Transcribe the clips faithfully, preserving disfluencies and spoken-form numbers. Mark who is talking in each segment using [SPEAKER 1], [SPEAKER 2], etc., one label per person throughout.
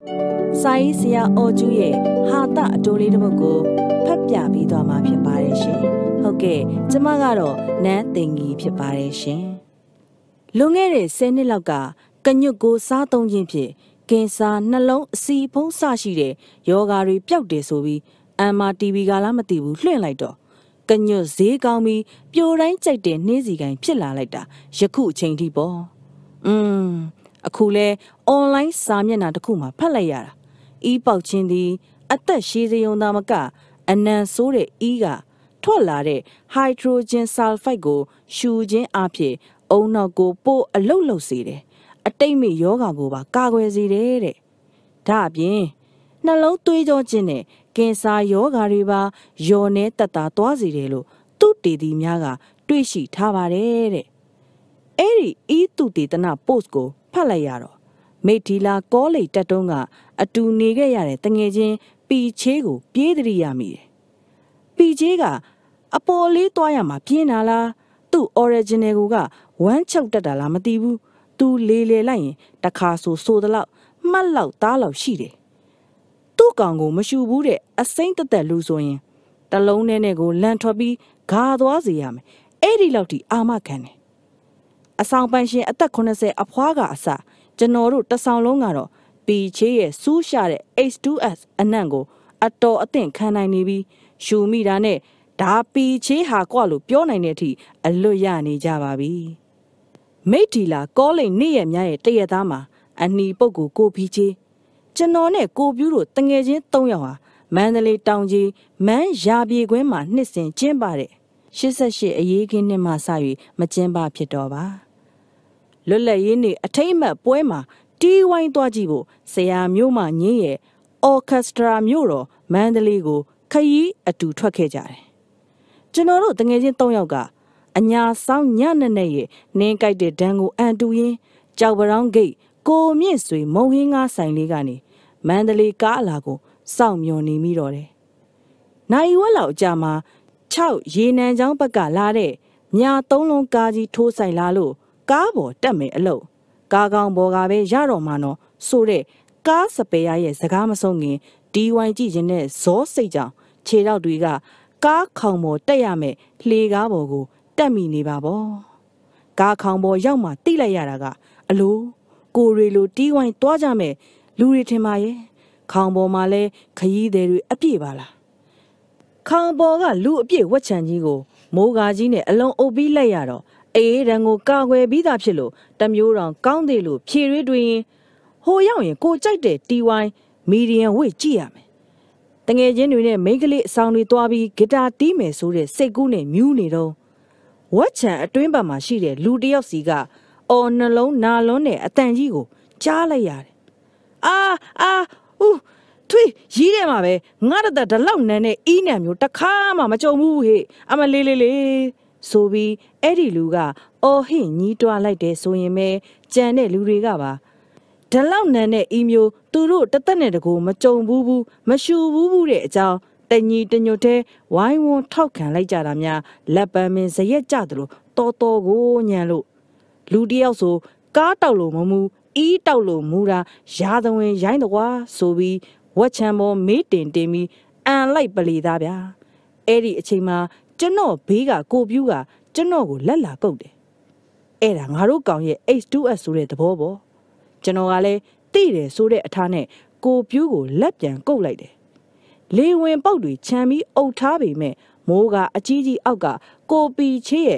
[SPEAKER 1] စာရေးဆရာအော်ကျူးရဲ့ဟာတအတိုးလေးတစ်ပုဒ်ကိုဖတ်ပြပေးသွားမှာဖြစ်ပါတယ်ရှင်။ဟုတ်ကဲ့ကျမကတော့နန်းသိင်ကြီးဖြစ်ပါတယ်ရှင်။လွန်ခဲ့တဲ့ဆယ်နှစ်လောက်ကကညွတ်ကိုစားသုံးခြင်းဖြင့်ကင်ဆာနှလုံးအဆီဖုံးဆရှိတဲ့ယောဂါတွေပျောက်တယ်ဆိုပြီးအမ်မာတီဗီကလားမသိဘူးလွှင့်လိုက်တော့ကညွတ်ဈေးကောင်းပြီးပြိုတိုင်းကြိုက်တဲ့နှင်းစီကိုင်းဖြစ်လာလိုက်တာယခုအချိန်ထိပေါ့။อืมအခုလဲအွန်လိုင်းစာမျက်နှာတစ်ခုမှာဖတ်လိုက်ရတာအီးပေါက်ချင်းသည်အသက်ရှည်စရုံသားမကအနံဆိုးတဲ့အီးကထွက်လာတဲ့ဟိုက်ဒရိုဂျင်ဆာလ်ဖိုက်ကိုရှူခြင်းအဖြစ်အုံနောက်ကိုပို့အလုတ်လုတ်စေတယ်အတိတ်မိယောဂါကိုပါကာကွယ်စေတယ်တဲ့ဒါအပြင်နှလုံးသွေးကြောခြင်းနဲ့ကင်ဆာယောဂါတွေပါယောနေတက်တာသွားစေတယ်လို့သူတေသီများကတွေ့ရှိထားပါတယ်တဲ့အဲ့ဒီအီးသူတေသနာ post ကိုဖတ်လိုက်ရတော့မိထီလာကောလိပ်တက်တုံးကအတူနေခဲ့ရတဲ့တငယ်ချင်းပီချေးကိုပြေးတရိရမိတယ်ပီချေးကအပေါ်လေးသွားရမှာပြင်းတာလားသူ့ original ကဝမ်းချုပ်တက်တာလားမသိဘူးသူလေလေလိုက်ရင်တခါဆိုဆိုတလောက်မှတ်လောက်သားလောက်ရှိတယ်သူ့ကောင်ကိုမရှူဘူးတဲ့အစိမ့်တက်တက်လူဆိုရင်တလုံးနဲ့နဲ့ကိုလန်ထွက်ပြီးဂါသွားစေရမယ်အဲ့ဒီလောက်ထိအာမခံတယ်အဆောင်ပိုင်ရှင်အသက်eightyအဖွားကအစကျွန်တော်တို့တဆောင်လုံးကတော့ပီချေးရဲ့စူးရှာတဲ့ H two S အနံ့ကိုအတော်အသင့်ခံနိုင်နေပြီးရှူမိတာနဲ့ဒါပီချေးဟာကွာလို့ပြောနိုင်တဲ့အထိအလွတ်ရနေကြပါပြီမိထီလာကောလိပ်နေ့ရက်များရဲ့တရက်သားမှာအနီပုတ်ကိုကိုပီချေးကျွန်တော်နဲ့ကိုပြူးတို့တငယ်ချင်း၃ယောက်ဟာမန္တလေးတောင်ကြီးမန်းရာပြေကွင်းမှာနှစ်စဉ်ကျင်းပတဲ့eighty-eightအရေးခင်းနှစ်မှစ၍မကျင်းပဖြစ်တော့ပါလွတ်လပ်ရေးနေ့အထိမ်းအမှတ်ပွဲမှာတီးဝိုင်းသွားကြည့်ဖို့ဆရာမျိုးမငင်းရဲ့အော်ကက်စထရာမျိုးတော်မန္တလေးကိုခရီးအတူထွက်ခဲ့ကြတယ်ကျွန်တော်တို့တငယ်ချင်း၃ယောက်ကအညာဆောင်ညနေနဲ့ရဲ့နင်းကြိုက်တဲ့ဒဏ်ကိုအန်တူရင်းကြောက်ပရောင်းဂိတ်ကိုမြင့်ဆွေမုံဟင်းငါဆိုင်လေးကနေမန္တလေးကားအလာကိုစောင့်မျှော်နေမိတော့တယ်နိုင်ဝက်လောက်အကြာမှာsixရေနံချောင်းဘက်ကလာတဲ့မြာသုံးလုံးကားကြီးထိုးဆိုင်လာလို့ကားပေါ်တက်မယ်အလို့ကားကောင်းပေါ်ကပဲရတော့မှတော့ဆိုတဲ့ကားစပယ်ရဲ့စကားမဆုံးခင်ဒီဝိုင်ကြည့်ရင်နဲ့ဇောစိတ်ကြောင်ခြေထောက်တွေကကားခေါင်ပေါ်တက်ရမယ်လှေကားပေါ်ကိုတက်မိနေပါပေါ့ကားခေါင်ပေါ်ရောက်မှတိလိုက်ရတာကအလိုကိုရီလိုတီးဝိုင်းသွားကြမယ်လူတွေထင်ပါရဲ့ခေါင်ပေါ်မှာလဲခရီးသည်တွေအပြည့်ပါလားခေါင်ပေါ်ကလူအပြည့်ဝက်ချန်ကြီးကိုမိုးကားကြီးနဲ့အလုံးအုပ်ပြီးလိုက်ရတော့အေးရန်ကိုကာကွယ်ပြီးသားဖြစ်လို့တမျိုးတောင်ကောင်းသေးလို့ဖြေရွေးတွင်ဟိုရောက်ရင်ကိုကြိုက်တဲ့တီဝိုင်းမီဒီယံဝိတ်ကြည့်ရမယ်တငယ်ချင်းတွေနဲ့မိန်းကလေးအဆောင်တွေသွားပြီးဂီတာတီးမယ်ဆိုတဲ့စိတ်ကူးနဲ့မြူးနေတော့ဝက်ချန်အတွင်းဘက်မှာရှိတဲ့လူတယောက်စီကအော်နှလုံးနာလွန်းတဲ့အတန်ကြီးကိုကြားလိုက်ရတယ်အာအာဦးထွေးရီးတယ်မှာပဲငါတသက်ဒီလောက်နန်းနဲ့အီးနံမျိုးတစ်ခါမှမကြုံဘူးဟေ့အမလေးလေးလေးဆိုပြီးအဲ့ဒီလူကအော်ဟင့်ညီးတွားလိုက်တယ်ဆိုရင်ပဲကြံတဲ့လူတွေကပါဒီလောက်နန်းနဲ့အီးမျိုးသူတို့တသက်နဲ့တကူမကြုံဘူးဘူးမရှူဘူးဘူးတဲ့အကြောင်းတညီတညွတ်တဲ့ဝိုင်းဝန်းထောက်ခံလိုက်ကြတာများလက်ပံမင်းဇရက်ကြသလိုတော်တော်ကိုညံလို့လူတယောက်ဆိုကားတောက်လို့မမူအီးတောက်လို့မူတာရာသဝင်ရိုင်းတော့ကွာဆိုပြီးဝက်ချံပေါ်မေးတင်တင်ပြီးအန်လိုက်ပလီသားဗျာအဲ့ဒီအချိန်မှာကျွန်တော်ဘေးကကိုပြူးကကျွန်တော်ကိုလက်လာကုတ်တယ်အဲ့ဒါငါတို့ကောင်ရဲ့ H two S ဆိုတဲ့သဘောပေါ့ကျွန်တော်ကလည်းတိတယ်ဆိုတဲ့အထားနဲ့ကိုပြူးကိုလက်ပြန်ကုတ်လိုက်တယ်လေဝင်ပေါက်တွေခြံပြီးအုပ်ထားပေမဲ့မိုးကအကြီးကြီးအောက်ကကိုပီချေးရဲ့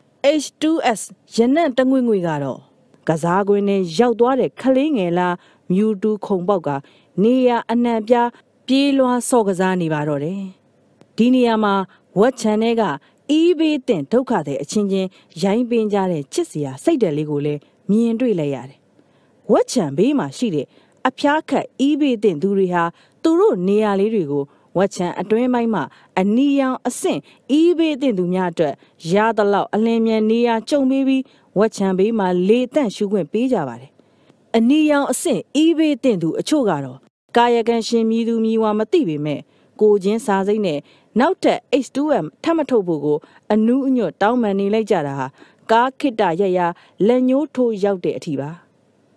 [SPEAKER 1] H two S ရနံ့တငွေ့ငွေကတော့ကစားကွင်းနဲ့ရောက်သွားတဲ့ခလေးငယ်လားမြူတူခုံပေါက်ကနေရအနှံပြပြေးလွှားစော့ကစားနေပါတော့တယ်ဒီနေရာမှာဝက်ချန်ထဲကအီးဘေးတင်ဒုက္ခတဲ့အချင်းချင်းရိုင်းပင်းကြတဲ့ချစ်စရာစိတ်တယ်လေးကိုလည်းမြင်တွေ့လိုက်ရတယ်ဝက်ချန်ဘေးမှာရှိတဲ့အဖျားခတ်အီးဘေးတင်သူတွေဟာသူတို့နေရာလေးတွေကိုဝက်ချန်အတွင်းပိုင်းမှာအနီရောင်အဆင့်အီးဘေးတင်သူများအတွက်ရသလောက်အလင်းမြန်နေရာကြုံပေးပြီးဝက်ချန်ဘေးမှာလေတန့်ရှုခွင့်ပေးကြပါတယ်အနီရောင်အဆင့်အီးဘေးတင်သူအချို့ကတော့ကာယကံရှင်မြည်သူမြည်ဝါမသိပေမဲ့ကိုချင်းစာစိမ့်နဲ့နောက်ထပ် H two M ထပ်မထုတ်ဖို့ကိုအနူးအညွတ်တောင်းပန်နေလိုက်ကြတာဟာကားခိတ္တရရလက်ညှိုးထိုးရောက်တဲ့အထိပါ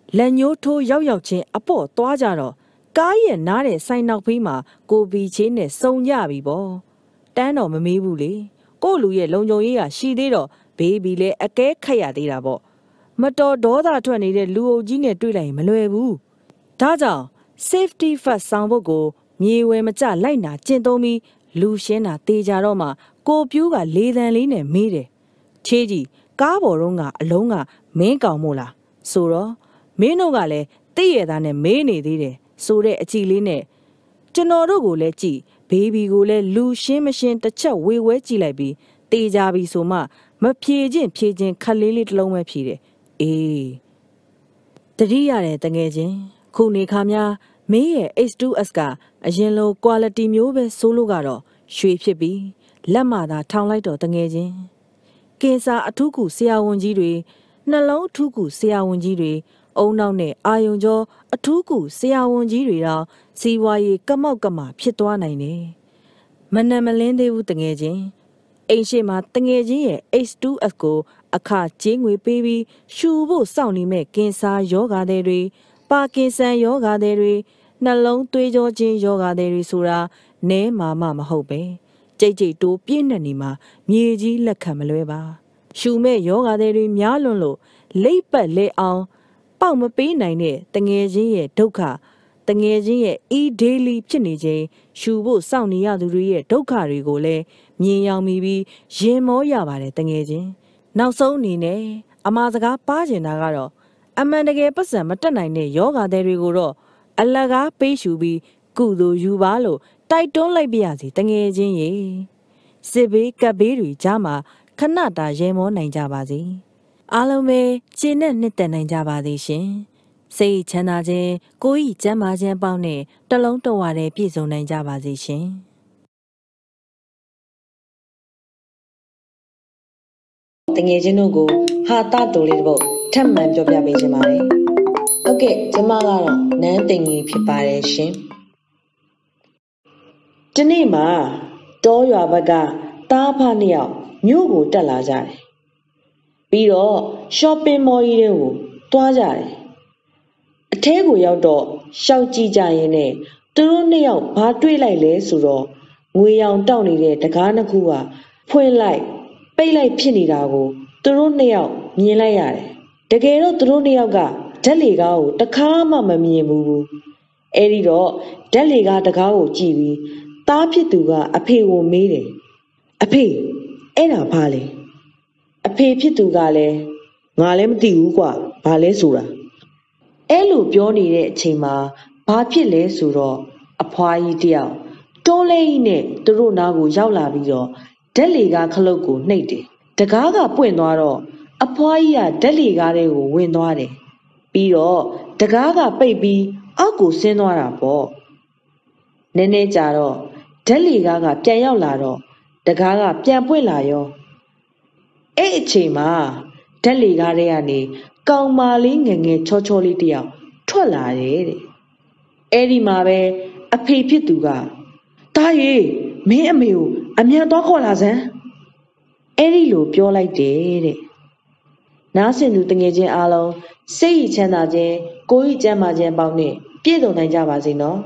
[SPEAKER 1] လက်ညှိုးထိုးရောက်ရောက်ချင်းအပေါ့သွားကြတော့ကားရဲ့နားတဲ့ဆိုင်နောက်ဖေးမှာကိုဘီချင်းနဲ့စုံကြပြီပေါ့တန်းတော့မမေးဘူးလေကိုလူရဲ့လုံကြုံရေးကရှိသေးတော့ဘေးဘီလည်းအကဲခတ်ရသေးတာပေါ့မတော်ဒေါသထွက်နေတဲ့လူအုပ်ကြီးနဲ့တွေ့လိုက်ရင်မလွယ်ဘူးဒါကြောင့် safety first ဆောင်ဖို့ကိုမြေဝယ်မကျလိုက်နာကျင့်သုံးပြီးလူရှင်းတာတေးကြတော့မှကိုပြူးကလေးတန်းလေးနဲ့မေးတယ်ချေးကြီးကားပေါ်တော့ကအလုံးကမင်းကောင်မို့လားဆိုတော့မင်းတို့ကလည်းသိရတာနဲ့မေးနေသေးတယ်ဆိုတဲ့အကြည့်လေးနဲ့ကျွန်တော်တို့ကိုလည်းကြည့်ဘေဘီကိုလည်းလူရှင်းမရှင်းတစ်ချက်ဝေဝဲကြည့်လိုက်ပြီးတေးကြပြီဆိုမှမဖြေချင်းဖြေချင်းခက်လေးလေးတစ်လုံးပဲဖြေတယ်အေးတတိရတယ်တငယ်ချင်းခုနေခါများမင်းရဲ့ H two S ကအရင်လို quality မျိုးပဲဆိုလို့ကတော့ရွှေဖြစ်ပြီးလက်မသာထောင်လိုက်တော့တငယ်ချင်းကင်ဆာအထူးကုဆရာဝန်ကြီးတွေနှလုံးအထူးကုဆရာဝန်ကြီးတွေအုံနောက်နဲ့အာယုံကျော်အထူးကုဆရာဝန်ကြီးတွေတော့စီဝါရေးကမောက်ကမဖြစ်သွားနိုင်တယ်မနက်မလင်းသေးဘူးတငယ်ချင်းအိမ်ရှိမှာတငယ်ချင်းရဲ့ H two S ကိုအခကြေးငွေပေးပြီးရှူဖို့စောင့်နေမဲ့ကင်ဆာယောဂါတွေပါကင်ဆန်ယောဂါတွေနှလုံးသွေးကြောချင်းယောဂါတွေဆိုတာနဲမာမမဟုတ်ပဲကြိတ်ကြိတ်တိုးပြည့်နေနေမှာမြေကြီးလက်ခံမလွဲပါရှူမဲ့ယောဂါတွေများလွန်းလို့လိပ်ပတ်လဲအောင်ပေါက်မပေးနိုင်တဲ့တငယ်ချင်းရဲ့ဒုက္ခတငယ်ချင်းရဲ့ e-daily ဖြစ်နေခြင်းရှူဖို့စောင့်နေရသူတွေရဲ့ဒုက္ခတွေကိုလည်းမြင်ရောက်မိပြီးရင်မောရပါတယ်တငယ်ချင်းနောက်ဆုံးအနေနဲ့အမှားစကားပါကျင်တာကတော့အမှန်တကယ်ပတ်စံမတက်နိုင်တဲ့ယောဂါတွေကိုတော့အလကားပေးရှူပြီးကုသိုလ်ယူပါလို့တိုက်တွန်းလိုက်ပြရစီတငယ်ချင်းရေစစ်ဘေးကပ်ဘေးတွေကြားမှာခဏတာရဲမောနိုင်ကြပါစေအားလုံးပဲကျင့်နဲ့နှစ်သက်နိုင်ကြပါသေးရှင်စိတ်ချမ်းသာခြင်းကိုယ်ဤကျန်းမာခြင်းပေါင်းနဲ့တလုံးတဝါတဲ့ပြည့်စုံနိုင်ကြပါစေရှင်တငယ်ချင်းတို့ကိုဟာတာတိုလေးတစ်ပုဒ်ထပ်မံပြောပြပေးခြင်းပါတယ်ဟုတ်ကဲ့ကျမကတော့နန်းတင်ကြီးဖြစ်ပါတယ်ရှင်ဒီနေ့မှာတောရွာဘက်ကတားဖနှစ်ယောက်မြို့ကိုတက်လာကြတယ်ပြီးတော့ shopping mall ကြီးတွေကိုတွားကြတယ်အထဲကိုရောက်တော့ရှောက်ကြည့်ကြရင်နဲ့သူတို့နှစ်ယောက်ဘာတွေ့လိုက်လဲဆိုတော့ငွေရောင်တောက်နေတဲ့တကားနှစ်ခုကဖွင့်လိုက်ပိတ်လိုက်ဖြစ်နေတာကိုသူတို့နှစ်ယောက်မြင်လိုက်ရတယ်တကယ်တော့သူတို့နှစ်ယောက်ကဓာတ်လေကားကိုတခါမှမမြင်ဘူးအဲ့ဒီတော့ဓာတ်လေကားတကားကိုကြည့်ပြီးသားဖြစ်သူကအဖေကိုမေးတယ်အဖေအဲ့ဒါဘာလဲအဖေဖြစ်သူကလည်းငါလည်းမသိဘူးကွာဘာလဲဆိုတာအဲ့လိုပြောနေတဲ့အချိန်မှာဘာဖြစ်လဲဆိုတော့အဖွားကြီးတယောက်တိုးလေးကြီးနဲ့သူတို့နားကိုရောက်လာပြီးတော့ဓာတ်လေကားခလုတ်ကိုနှိပ်တယ်တကားကပွင့်သွားတော့အဖွားကြီးကဓာတ်လေကားတွေကိုဝင်သွားတယ်ပြီးတော့တကားကပိတ်ပြီးအောက်ကိုဆင်းသွားတာပေါ့နည်းနည်းကြာတော့ဓာတ်လေကားကပြန်ရောက်လာတော့တကားကပြန်ပွင့်လာရောအဲ့အချိန်မှာဓာတ်လေကားတွေကနေကောင်မလေးငယ်ငယ်ချောချောလေးတယောက်ထွက်လာတယ်တဲ့အဲ့ဒီမှာပဲအဖေဖြစ်သူကတားရေမင်းအမေကိုအမြန်တော့ခေါ်လာစမ်းအဲ့ဒီလိုပြောလိုက်တယ်တဲ့နားဆင်သူတငယ်ချင်းအားလုံးစိတ်ရချမ်းသာခြင်းကိုယ်ရကျမ်းမာခြင်းပေါင်းနဲ့ပြည့်စုံနိုင်ကြပါစေနော်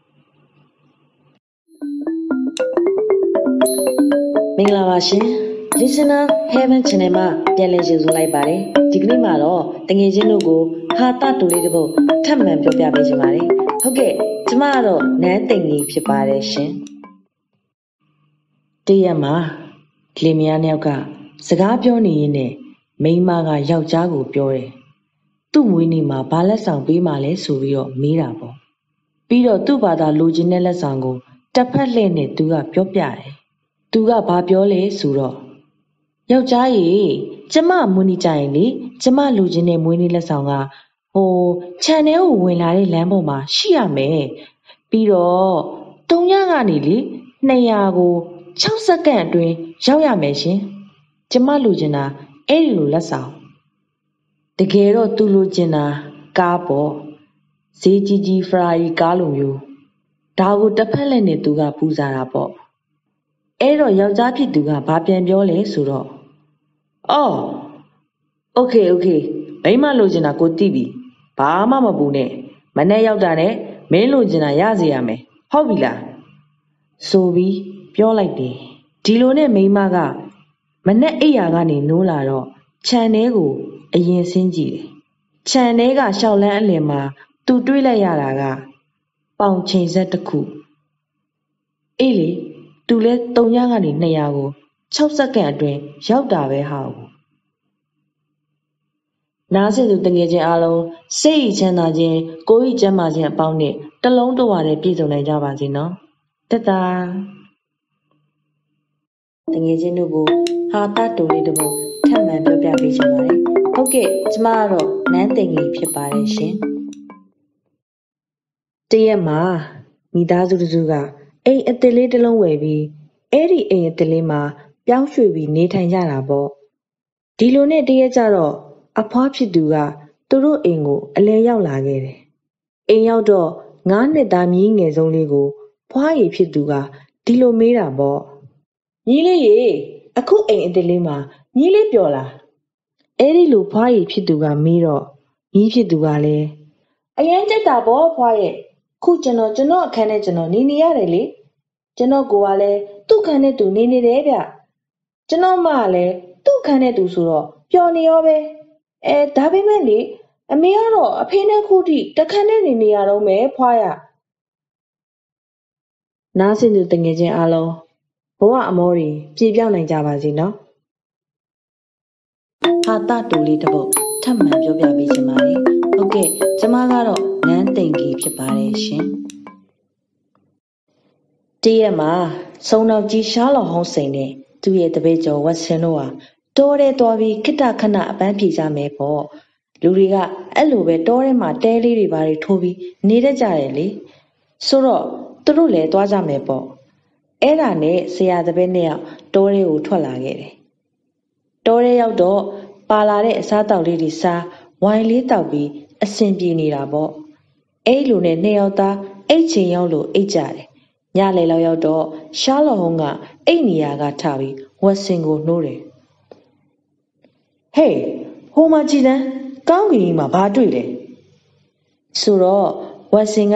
[SPEAKER 1] မင်္ဂလာပါရှင် Listener Heaven Channel မှာပြန်လည်ကြိုဆိုလိုက်ပါတယ်ဒီကနေ့မှာတော့တငယ်ချင်းတို့ကိုဟာတာတူလေးတစ်ပုဒ်ထပ်မံပြောပြပေးချင်ပါတယ်ဟုတ်ကဲ့ကျမကတော့နန်းသိမ့်ကြီးဖြစ်ပါတယ်ရှင်တရက်မှာလင်မယားနှစ်ယောက်ကစကားပြောနေရင်းနဲ့မိန်းမကယောက်ျားကိုပြောတယ်သူ့မွေးနေ့မှာဘာလက်ဆောင်ပေးမှလဲဆိုပြီးတော့မေးတာပေါ့ပြီးတော့သူ့ဘာသာလိုချင်တဲ့လက်ဆောင်ကိုတစ်ဖက်လှည့်နဲ့သူကပြောပြတယ်သူကဘာပြောလဲဆိုတော့ယောက်ျားကြီးကျမမွေးနေ့ကြရင်လေကျမလိုချင်တဲ့မွေးနေ့လက်ဆောင်ကဟိုခြံထဲကိုဝင်လာတဲ့လမ်းပေါ်မှာရှိရမယ်ပြီးတော့သုံးရာကနေလေနှစ်ရာကို၆စက္ကန့်အတွင်းရောက်ရမယ်ရှင်ကျမလိုချင်တာအဲ့ဒီလိုလက်ဆောင်တကယ်တော့သူလိုချင်တာကားပေါ့ဈေးကြီးကြီးဖရာရီကားလိုမျိုးဒါကိုတစ်ဖက်လက်နဲ့သူကပူဇာတာပေါ့အဲ့တော့ယောက်ျားဖြစ်သူကဘာပြန်ပြောလဲဆိုတော့အော်โอเคโอเคမိမလိုချင်တာကိုသိပြီ
[SPEAKER 2] ဘာမှမပူနဲ့မနဲ့ရောက်တာနဲ့မင်းလိုချင်တာရစီရမယ်ဟုတ်ပြီလားဆိုပြီးပြောလိုက်တယ်ဒီလိုနဲ့မိန်းမကမနဲ့အိယာကနေနိုးလာတော့ခြံထဲကိုအရင်ဆင်းကြည့်တယ်ခြံထဲကရှောက်လန်းအလင်မှာသူတွေးလိုက်ရတာကပေါင်ချိန်ဆက်တစ်ခုအေးလေသူလဲသုံးညကနေနှစ်ရာကို၆စက္ကန့်အတွင်းရောက်တာပဲဟာနားဆင်သူတငယ်ချင်းအားလုံးစိတ်ချမ်းသာခြင်းကိုယ်ဤကျန်းမာခြင်းအပေါင်းနဲ့တလုံးတဝါနဲ့ပြည့်စုံနိုင်ကြပါစေနော်တတာတငယ်ချင်းတို့ကိုဟာတတူလေးတစ်ပုဒ်ထပ်မံပြောပြပေးချင်ပါတယ်ဟုတ်ကဲ့ကျမကတော့နန်းသိငယ်ဖြစ်ပါတယ်ရှင်တရက်မှာမိသားစုစုကအိမ်အသစ်လေးတစ်လုံးဝယ်ပြီးအဲ့ဒီအိမ်အသစ်လေးမှာပြောင်းရွှေ့ပြီးနေထိုင်ကြတာပေါ့ဒီလိုနဲ့တရက်ကြတော့အဖွားဖြစ်သူကသူတို့အိမ်ကိုအလဲရောက်လာခဲ့တယ်အိမ်ရောက်တော့ငါးနှစ်သားမြီးငယ်ဆုံးလေးကိုဖွားရည်ဖြစ်သူကဒီလိုမေးတာပေါ့မြီးလေးရေအခုအိမ်အသစ်လေးမှာမြီးလေးပျော်လားအဲ့ဒီလိုဖွားရည်ဖြစ်သူကမေးတော့မြီးဖြစ်သူကလည်းအရင်ကြိုက်တာပေါ့ဖွားရဲ့ခုကျွန်တော်ကျွန်တော်အခန်းနဲ့ကျွန်တော်နေနေရတယ်လေကျွန်တော်ကိုကလည်းသူ့ခန်းနဲ့သူနေနေတယ်ဗျကျွန်တော်မကလည်းသူ့ခန်းနဲ့သူဆိုတော့ပျော်နေရောပဲအဲဒါပေမဲ့လေအမေကတော့အဖေနဲ့ခုထိတခန်းနဲ့နေနေရတော့မယ်ဖွားရနားဆင်သူတငယ်ချင်းအားလုံးဘဝအမောတွေပြေပြောင်းနိုင်ကြပါစေနော်ဟာတတူလေးတစ်ပုဒ်ထပ်မံပြောပြပေးချင်ပါတယ်ဟုတ်ကဲ့ကျမကတော့နန်းသိငယ်ဖြစ်ပါတယ်ရှင်တရက်မှာစုံတော်ကြီးရှားလော်ဟုံးစိန်နဲ့သူ့ရဲ့တပည့်ကျော်ဝတ်ဆင်တို့ဟာတောထဲသွားပြီးခိတခဏအပန်းဖြေကြမယ်ပေါ့လူတွေကအဲ့လိုပဲတောထဲမှာတဲလေးတွေဘာတွေထိုးပြီးနေတတ်ကြတယ်လေဆိုတော့သူတို့လည်းသွားကြမယ်ပေါ့အဲ့ဒါနဲ့ဆရာတပည့်နှစ်ယောက်တောထဲကိုထွက်လာခဲ့တယ်တောထဲရောက်တော့ပါလာတဲ့အစားတောက်လေးတွေစားဝိုင်လေးတောက်ပြီးအဆင်ပြေနေတာပေါ့အဲ့လိုနဲ့နှစ်ယောက်သားအိတ်ချိန်ရောက်လို့အိတ်ကြတယ်ညလေလောက်ရောက်တော့ရှားလော်ဟုံးကအိတ်နေရာကထပြီးဝက်စင်ကိုနှိုးတယ်ဟေးဟိုမှာကြည်တန်းကောင်းကင်ကြီးမှာဘာတွေ့လဲဆိုတော့ဝက်စင်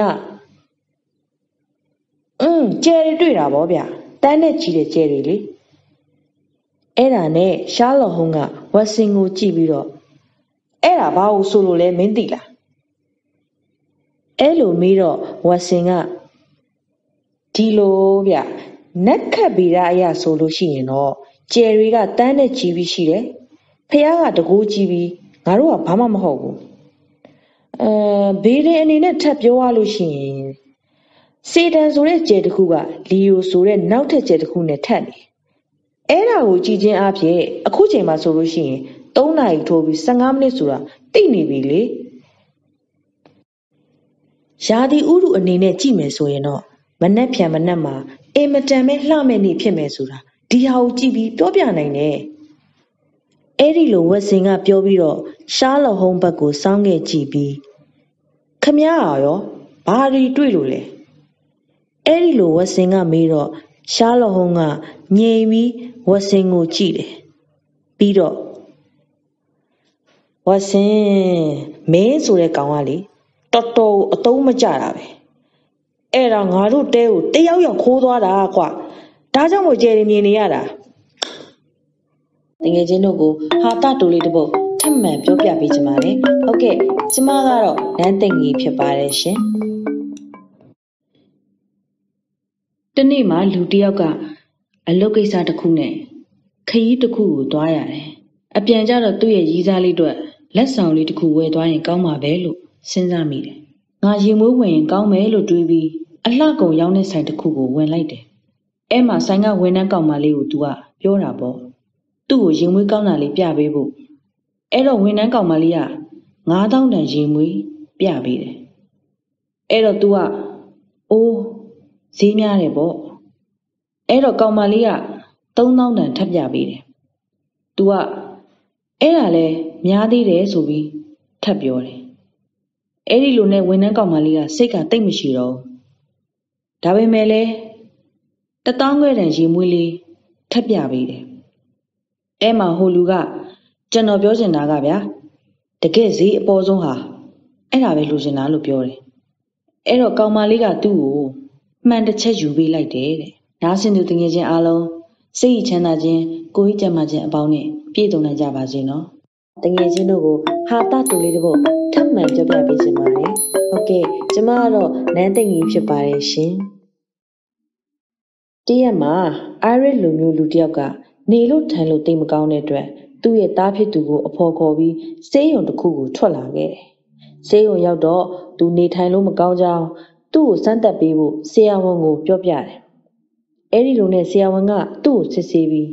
[SPEAKER 2] ကအင်းကျဲတွေတွေ့တာဗောဗျတန်းနဲ့ကြည်တဲ့ကျဲတွေလေအဲ့ဒါနဲ့ရှားလော်ဟုံးကဝက်စင်ကိုကြည့်ပြီးတော့အဲ့ဒါဘာလို့ဆိုလို့လဲမင်းသိလားအဲ့လိုမေးတော့ဝက်စင်ကဒီလိုဗျနက်ခတ်ဗီရအရာဆိုလို့ရှိရင်တော့ကျယ်တွေကတန်းနဲ့ကြီးပြီးရှိတယ်ဖះကတကူကြီးပြီးငါတို့ကဘာမှမဟုတ်ဘူးအဲဘေးရင်အနေနဲ့ထပ်ပြောရလို့ရှိရင်စေတန်ဆိုတဲ့ကျယ်တစ်ခုကလီယိုဆိုတဲ့နောက်ထပ်ကျယ်တစ်ခုနဲ့ထပ်နေအဲ့ဒါကိုကြည်ချင်းအဖြစ်အခုချိန်မှာဆိုလို့ရှိရင်သုံးနာရီထိုးပြီးဆယ်ငါးမိနစ်ဆိုတာတိတ်နေပြီလေရာသီဥတုအနေနဲ့ကြည့်မယ်ဆိုရင်တော့မနှက်ဖြံမနှက်မှာအင်မတန်ပဲလှမဲ့နေဖြစ်မယ်ဆိုတာဒီဟာကိုကြည့်ပြီးပြောပြနိုင်တယ်အဲ့ဒီလိုဝက်စင်ကပြောပြီးတော့ရှားလော်ဟုံးဘက်ကိုစောင်းခဲ့ကြည့်ပြီးခမည်းရောဘာတွေတွေ့လို့လဲအဲ့ဒီလိုဝက်စင်ကမေးတော့ရှားလော်ဟုံးကငြိမ်ပြီးဝက်စင်ကိုကြည့်တယ်ပြီးတော့ဝက်စင်မင်းဆိုတဲ့ကောင်ကလေတော်တော်အတုံးမကြတာပဲအဲ့ဒါငါတို့တဲကိုတယောက်ယောက်ခိုးသွားတာကွာဒါကြောင့်မို့ကျယ်နေမြင်နေရတာတကယ်ချင်းတို့ကိုဟာတတူလေးတစ်ပုဒ်ထပ်မံပြောပြပေးချင်ပါတယ်ဟုတ်ကဲ့ကျမကတော့နန်းသိငယ်ဖြစ်ပါတယ်ရှင်တနေ့မှလူတစ်ယောက်ကအလုပ်ကိစ္စတစ်ခုနဲ့ခရီးတစ်ခုကိုသွားရတယ်အပြန်ကျတော့သူ့ရဲ့ရီးစားလေးအတွက်လက်ဆောင်လေးတစ်ခုဝယ်သွားရင်ကောင်းမှာပဲလို့စဉ်းစားမိတယ်ငါရင်မွေးဝင်ရင်ကောင်းမယ်လို့တွေးပြီးအလှကုန်ရောင်းတဲ့ဆိုင်တစ်ခုကိုဝင်လိုက်တယ်အဲ့မှာဆိုင်ကဝန်ထမ်းကောင်မလေးကိုသူကပြောတာပေါ့သူ့ကိုရင်မွေးကောင်းတာလေးပြပေးဖို့အဲ့တော့ဝန်ထမ်းကောင်မလေးကငါးသောင်းတန်ရင်မွေးပြပေးတယ်အဲ့တော့ तू ကအိုးဈေးများတယ်ပေါ့အဲ့တော့ကောင်မလေးကသုံးသောင်းတန်ထပ်ပြပေးတယ် तू ကအဲ့ဒါလဲများသေးတယ်ဆိုပြီးထပ်ပြောတယ်အဲ့ဒီလိုနဲ့ဝန်ထမ်းကောင်မလေးကစိတ်ကတိတ်မရှိတော့ဒါပေမဲ့လဲတသောင်းခွဲတန်ရေမွေးလေးထပ်ပြပေးတယ်အဲ့မှာဟိုလူကကျွန်တော်ပြောချင်တာကဗျာတကယ်ဈေးအပေါ်ဆုံးဟာအဲ့ဒါပဲလိုချင်တာလို့ပြောတယ်အဲ့တော့ကောင်မလေးကသူ့ကိုမှန်တစ်ချက်ယူပေးလိုက်တယ်တဲ့နားဆင်သူတငယ်ချင်းအားလုံးစိတ်ချမ်းသာခြင်းကိုယ်ကြီးကျန်းမာခြင်းအပေါင်းနဲ့ပြည့်စုံနိုင်ကြပါစေနော်တငယ်ချင်းတို့ကိုဟာတတူလေးတစ်ပုဒ်ထပ်မံပြောပြပေးချင်ပါတယ်ဟုတ်ကဲ့ကျမကတော့နန်းသိင္ကြီးဖြစ်ပါတယ်ရှင်တရက်မှာအိုင်ရစ်လူမျိုးလူတစ်ယောက်ကနေလို့ထိုင်လို့တိတ်မကောင်းတဲ့အတွက်သူ့ရဲ့သားဖြစ်သူကိုအဖော်ခေါ်ပြီးဆေးရုံတစ်ခုကိုထွက်လာခဲ့တယ်ဆေးရုံရောက်တော့သူနေထိုင်လို့မကောင်းကြောင်းသူ့ကိုစမ်းသပ်ပေးဖို့ဆရာဝန်ကိုပြောပြတယ်အဲ့ဒီလိုနဲ့ဆရာဝန်ကသူ့ကိုစစ်ဆေးပြီး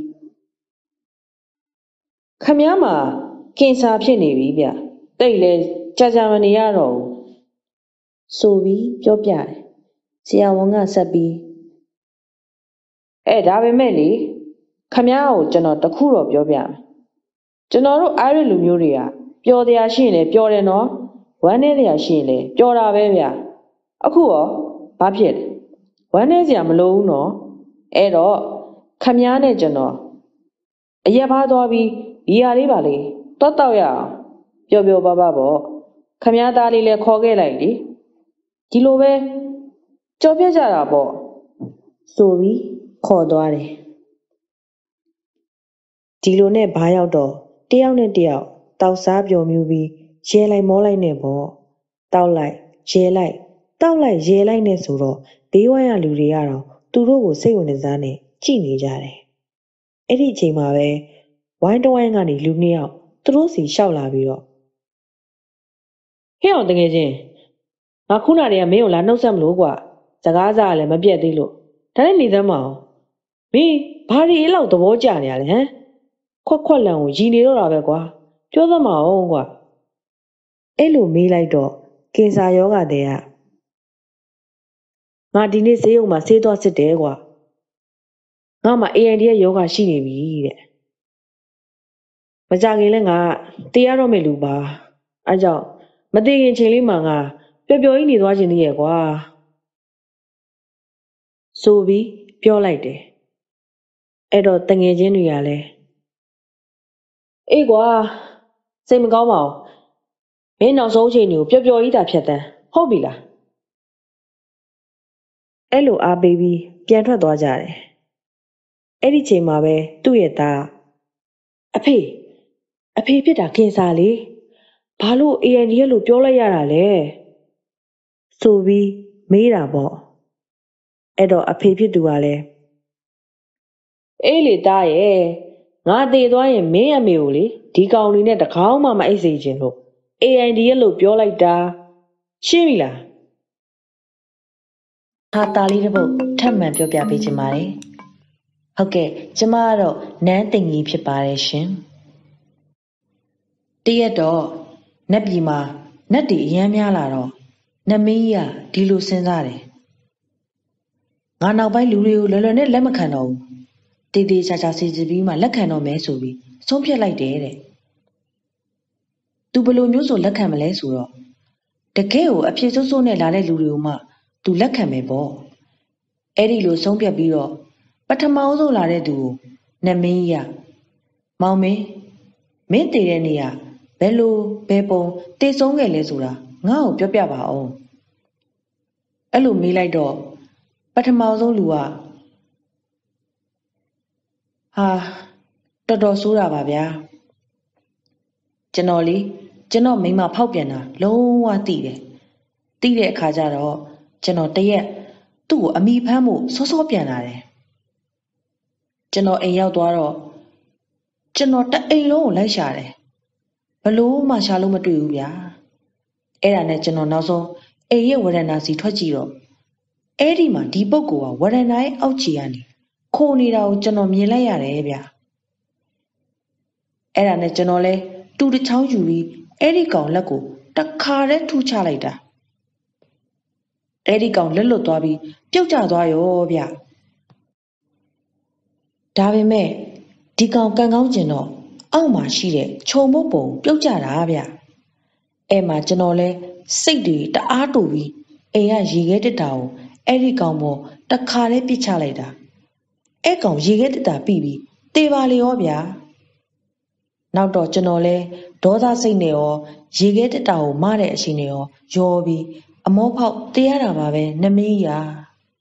[SPEAKER 2] ခမည်းမှာကင်ဆာဖြစ်နေပြီဗျတိတ်လဲကြာကြာမနေရတော့ဘူးဆိုပြီးပြောပြတယ်ဆရာဝန်ကဆက်ပြီးအဲဒါပေမဲ့လေခမည်းကိုကျွန်တော်တခုတော့ပြောပြမယ်ကျွန်တော်တို့အားရလူမျိုးတွေကပျော်တရားရှိရင်လည်းပျော်တယ်နော်ဝမ်းနည်းတရားရှိရင်လည်းပျော်တာပဲဗျအခုရောဘာဖြစ်လဲဝမ်းနည်းစရာမလိုဘူးနော်အဲ့တော့ခမည်းနဲ့ကျွန်တော်အရက်ဖားသွားပြီးဘီယာလေးပါလေတောက်တောက်ရအောင်ပျော်ပျော်ပါပါပေါ့ခမည်းသားလေးလည်းခေါ်ခဲ့လိုက်လေဒီလိုပဲကြော်ပြကြတာပေါ့ဆိုပြီးခေါ်သွားတယ်ဒီလိုနဲ့ဘာရောက်တော့တယောက်နဲ့တယောက်တောက်စားပျော်မြူပြီးရဲလိုက်မောလိုက်နဲ့ပေါ့တောက်လိုက်ရဲလိုက်တောက်လိုက်ရဲလိုက်နဲ့ဆိုတော့ဘေးဝိုင်းရလူတွေကတော့သူတို့ကိုစိတ်ဝင်စားနေကြည့်နေကြတယ်အဲ့ဒီအချိန်မှာပဲဝိုင်းတဝိုင်းကနေလူနှစ်ယောက်သူတို့စီရှောက်လာပြီးတော့ဟဲ့အောင်တကယ်ချင်းငါခုနတည်းကမင်းကိုလာနှုတ်ဆက်မလို့ကွာစကားစားလည်းမပြတ်သေးလို့ဒါနဲ့နေသမ်းမအောင်မင်းဘာတွေအဲ့လောက်သဘောကျနေရလဲဟမ်ခွက်ခွက်လန်ကိုရည်နေတော့တာပဲကွာပြောသမှာအောင်ကွာအဲ့လိုမေးလိုက်တော့ကင်ဆာယောဂတဲ့ကငါဒီနေ့ဈေးရုံမှာဆေးသွားစစ်တယ်ကွာငါမှ အေ အန် ဒီ ရဲ့ယောဂရှိနေပြီတဲ့မကြခင်လဲငါတေးရတော့မယ်လူပါအဲကြောင့်မသေးခင်ချိန်လေးမှာငါပျော်ပျော်ကြီးနေသွားခြင်းတည်းရဲ့ကွာဆိုပြီးပြောလိုက်တယ်အဲ့တော့တငယ်ချင်းတွေကလည်းအေးကွာစိတ်မကောင်းပါဘူးမင်းနောက်ဆုံးအချိန်တွေကိုပျော်ပျော်ကြီးတာဖြတ်တန်းဟုတ်ပြီလားအဲ့လိုအားပေးပြီးပြန်ထွက်သွားကြတယ်အဲ့ဒီချိန်မှာပဲသူ့ရဲ့သားအဖေအဖေဖြစ်တာကင်ဆာလေဘာလို့ အေ အန် ဒီ ရဲ့လို့ပြောလိုက်ရတာလဲဆိုပြီးမေးတာပေါ့အဲ့တော့အဖေဖြစ်သူကလည်းအေးလေသားရဲ့ငါတည်သွားရင်မင်းအမေကိုလေဒီကောင်လေးနဲ့တကောင်းမှမအိတ်စေချင်လို့ အေ အန် ဒီ ရဲ့လို့ပြောလိုက်တာရှင်းပြီလားဟာတာလေးတစ်ပုဒ်ထပ်မံပြောပြပေးချင်ပါတယ်ဟုတ်ကဲ့ကျမကတော့နန်းသိင္ကြီးဖြစ်ပါတယ်ရှင်တရက်တော့နတ်ပြည်မှာနတ်တွေအများများလာတော့နမင်းကြီးကဒီလိုစဉ်းစားတယ်ငါနောက်ပိုင်းလူတွေကိုလွယ်လွယ်နဲ့လက်မခံတော့ဘူးတေးသေးချာချာစီစီပြီးမှလက်ခံတော့မယ်ဆိုပြီးဆုံးဖြတ်လိုက်တယ်တဲ့သူဘယ်လိုမျိုးဆိုလက်ခံမလဲဆိုတော့တကယ်ကိုအဖြစ်ဆိုးဆိုးနဲ့လာတဲ့လူတွေကိုမှသူလက်ခံမယ်ပေါ့အဲ့ဒီလိုဆုံးဖြတ်ပြီးတော့ပထမအဆုံးလာတဲ့သူကိုနမင်းကြီးကမောင်မင်းမင်းတည်တဲ့နေရာဘယ်လိုဘယ်ပုံတည်ဆုံးခဲ့လဲဆိုတာငါ့ကိုပြောပြပါအောင်အဲ့လိုမေးလိုက်တော့ပထမဆုံးလူကဟာတော်တော်ဆိုးတာပါဗျာကျွန်တော်လေကျွန်တော်မိမဖောက်ပြန်တာလုံးဝသိတယ်သိတဲ့အခါကျတော့ကျွန်တော်တရက်သူ့ကိုအမိဖမ်းမှုစောစောပြန်လာတယ်ကျွန်တော်အိမ်ရောက်သွားတော့ကျွန်တော်တအိမ်လုံးကိုလိုက်ရှာတယ်ဘလို့မှရှာလို့မတွေ့ဘူးဗျာအဲ့ဒါနဲ့ကျွန်တော်နောက်ဆုံးအိမ်ရဲ့ဝရဏာစီထွက်ကြည့်တော့အဲ့ဒီမှာဒီပုဂ္ဂိုလ်ကဝရဏာရဲ့အောက်ခြေကနေခိုးနေတာကိုကျွန်တော်မြင်လိုက်ရတယ်ဗျာအဲ့ဒါနဲ့ကျွန်တော်လဲတူတစ်ချောင်းယူပြီးအဲ့ဒီကောင်လက်ကိုတခါတည်းထူချလိုက်တာအဲ့ဒီကောင်လက်လွတ်သွားပြီးပြုတ်ကျသွားရောဗျဒါပေမဲ့ဒီကောင်ကန်ကောင်းကျင်တော့အောက်မှာရှိတဲ့ခြုံမုတ်ပုံပြုတ်ကျတာဗျအဲ့မှာကျွန်တော်လဲစိတ်တွေတအားတူပြီးအိမ်ကရေခဲတက်တာကိုအဲ့ဒီကောင်ပေါ်တခါတည်းပစ်ချလိုက်တာအဲ့ကောင်ရေခဲတက်တာပြီးပြီးတေးပါလေရောဗျနောက်တော့ကျွန်တော်လဲဒေါသစိတ်နဲ့ရောရေခဲတက်တာကိုမတဲ့အချိန်နဲ့ရောရောပြီးအမောဖောက်တရားတာပါပဲနမင်းကြီးဟာ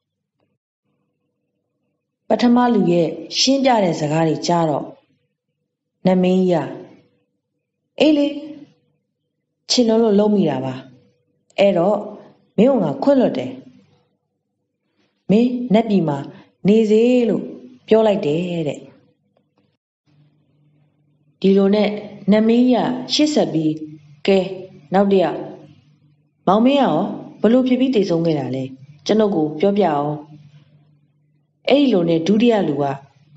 [SPEAKER 2] ပထမလူရဲ့ရှင်းပြတဲ့စကားတွေကြားတော့နမင်းကြီးဟာအေးလေချစ်လို့လို့လုံးမိတာပါအဲ့တော့မင်းကငါခွင့်လွတ်တယ်မင်းနတ်ပြည်မှာနေစေလို့ပြောလိုက်တယ်တဲ့ဒီလိုနဲ့နမင်းကြီးကရှစ်ဆက်ပြီးကဲနောက်တရမောင်မင်းရောဘလို့ဖြစ်ပြီးတည်ဆုံးခဲ့တာလဲကျွန်ုပ်ကိုပြောပြအောင်အဲ့ဒီလိုနဲ့ဒုတိယလူက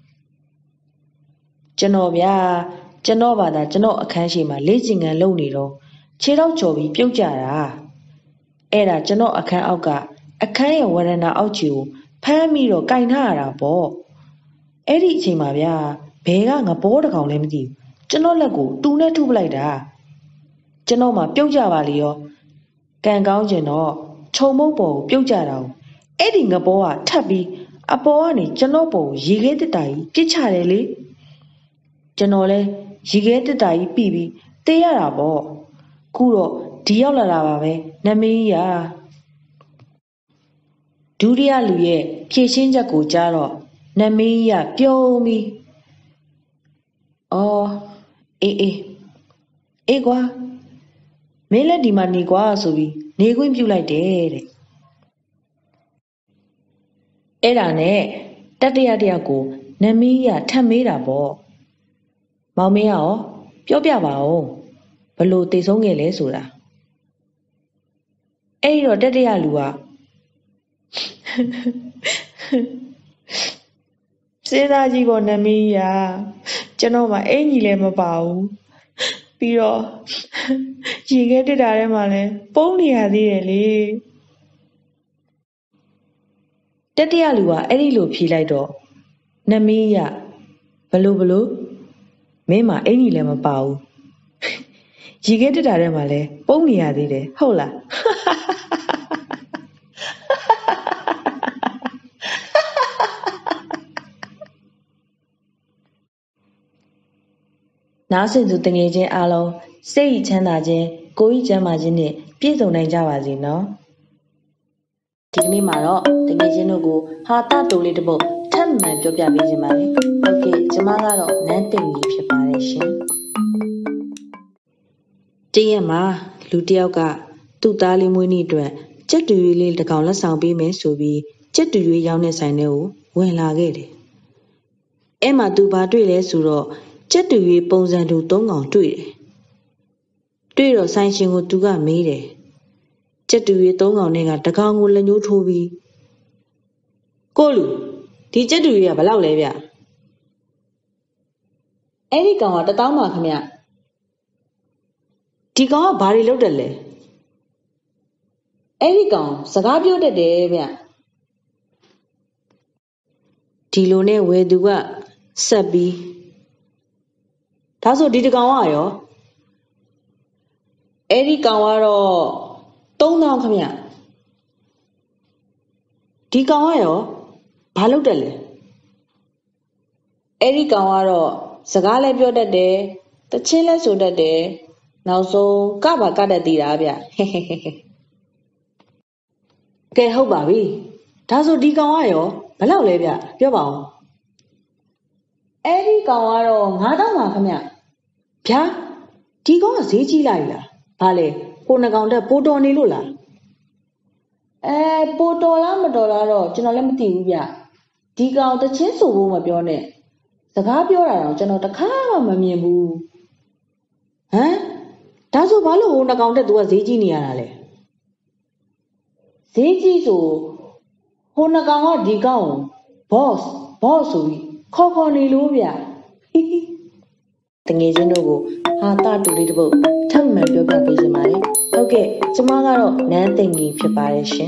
[SPEAKER 2] ကျွန်တော်ဗျာကျွန်တော်ဘာသာကျွန်တော်အခန်းရှိမှာလေ့ကျင့်ခန်းလုပ်နေတော့ခြေထောက်ချော်ပြီးပြုတ်ကြတာအဲ့ဒါကျွန်တော်အခန်းအောက်ကအခန်းရဲ့ဝရဏအောက်ခြေကိုဖမ်းပြီးတော့ကင်ထားရတာပေါ့အဲ့ဒီအချိန်မှာဗျာဘဲကငဘောတကောင်လည်းမသိဘူးကျွန်တော်လက်ကိုတူနဲ့ထုပလိုက်တာကျွန်တော်မှပြုတ်ကြပါလေရောကံကောင်းကျင်တော့ခြုံမုတ်ပေါ်ကိုပြုတ်ကြတာအဲ့ဒီငဘောကထပ်ပြီးအပေါ်ကနေကျွန်တော်ပေါ်ကိုရေခဲတစ်တာကြီးပြစ်ချတယ်လေကျွန်တော်လဲရေခဲတစ်တာကြီးပြီးပြီးတေးရတာပေါ့ခုတော့ဒီရောက်လာတာပါပဲနမင်းကြီးဟာဒုတိယလူရဲ့ဖြည့်ရှင်းချက်ကိုကြားတော့နမင်းကြီးကပြုံးပြီးအော်အေးအေးအေးကွာမင်းလက်ဒီမှာနေကွာဆိုပြီးနေခွင့်ပြုလိုက်တယ်တဲ့အဲ့ဒါနဲ့တတရတယောက်ကိုနမင်းကြီးကထပ်မေးတာပေါ့မောင်မင်းရောပြောပြပါဦးဘလို့တည်ဆုံးခဲ့လဲဆိုတာအဲ့တော့တတရလူကစဉ်းစားကြည့်ပေါ့နမင်းကြီးကကျွန်တော်မှအင်ကြီးလည်းမပါဘူးပြီးတော့ရေခဲတက်တာထဲမှာလည်းပုံးနေရသေးတယ်လေတတရလူကအဲ့ဒီလိုဖြေလိုက်တော့နမင်းကြီးကဘလို့ဘလို့မင်းမှအင်ကြီးလည်းမပါဘူးရေခဲတက်တာထဲမှာလည်းပုံးနေရသေးတယ်ဟုတ်လားနားဆင်သူတငယ်ချင်းအားလုံးစိတ်ချမ်းသာခြင်းကိုယ်ဤကျန်းမာခြင်းနဲ့ပြည့်စုံနိုင်ကြပါစေနော်ဒီကနေ့မှာတော့တငယ်ချင်းတို့ကိုဟာတတိုလေးတစ်ပုဒ်ထပ်မံပြောပြပေးခြင်းပါတယ်ဟုတ်ကဲ့ကျမကတော့နန်းတင်ကြီးဖြစ်ပါတယ်ရှင်တရက်မှာလူတစ်ယောက်ကသူ့သားလေးမွေးနေ့အတွက်ကြက်တူရွေးလေးတစ်ကောင်လက်ဆောင်ပေးမယ်ဆိုပြီးကြက်တူရွေးရောင်းတဲ့ဆိုင်ထဲကိုဝင်လာခဲ့တယ်အဲ့မှာသူဘာတွေ့လဲဆိုတော့ကြက်တူရွေးပုံစံတူသုံးကောင်တွေ့တယ်တွေ့တော့ဆိုင်ရှင်ကိုသူကမေးတယ်ကြက်တူရွေးသုံးကောင်နဲ့ကတကောင်ကိုလက်ညှိုးထိုးပြီးကိုလူဒီကြက်တူရွေးကဘယ်လောက်လဲဗျအဲ့ဒီကောင်ကတစ်တောင်းပါခင်ဗျဒီကောင်ကဘာတွေလုပ်တယ်လဲအဲ့ဒီကောင်စကားပြောတတ်တယ်ဗျဒီလိုနဲ့ဝယ်သူကဆက်ပြီးဒါဆိုဒီတကောင်ကရောအဲ့ဒီကောင်ကတော့သုံးသောင်းခင်ဗျဒီကောင်ကရောဘာလုပ်တယ်လဲအဲ့ဒီကောင်ကတော့စကားလည်းပြောတတ်တယ်တချင်းလည်းဆိုတတ်တယ်နောက်ဆုံးကပါကတတ်သေးတာဗျကဲဟုတ်ပါပြီဒါဆိုဒီကောင်ကရောဘယ်လောက်လဲဗျပြောပါဦးအဲ့ဒီကောင်ကတော့ငါးတောင်းပါခင်ဗျဗျာဒီကောင်ကဈေးကြီးလိုက်လားဘာလဲကိုနှကောင်တက်ပိုတော်နေလို့လားအဲပိုတော်လားမတော်လားတော့ကျွန်တော်လည်းမသိဘူးဗျဒီကောင်တချင်းဆိုဖို့မပြောနဲ့စကားပြောတာတော့ကျွန်တော်တခါမှမမြင်ဘူးဟမ်ဒါဆိုဘာလို့ဟိုနှကောင်တက်သူကဈေးကြီးနေရတာလဲဈေးကြီးဆိုဟိုနှကောင်ကဒီကောင် boss boss ဆိုပြီးခေါ်ခေါ်နေလို့ဗျတငယ်ချင်းတို့ကိုဟာတာတူလေးတစ်ပုဒ်ထပ်မံပြောပြပေးချင်ပါတယ်ဟုတ်ကဲ့ကျမကတော့နန်းသိမ့်ကြီးဖြစ်ပါတယ်ရှင်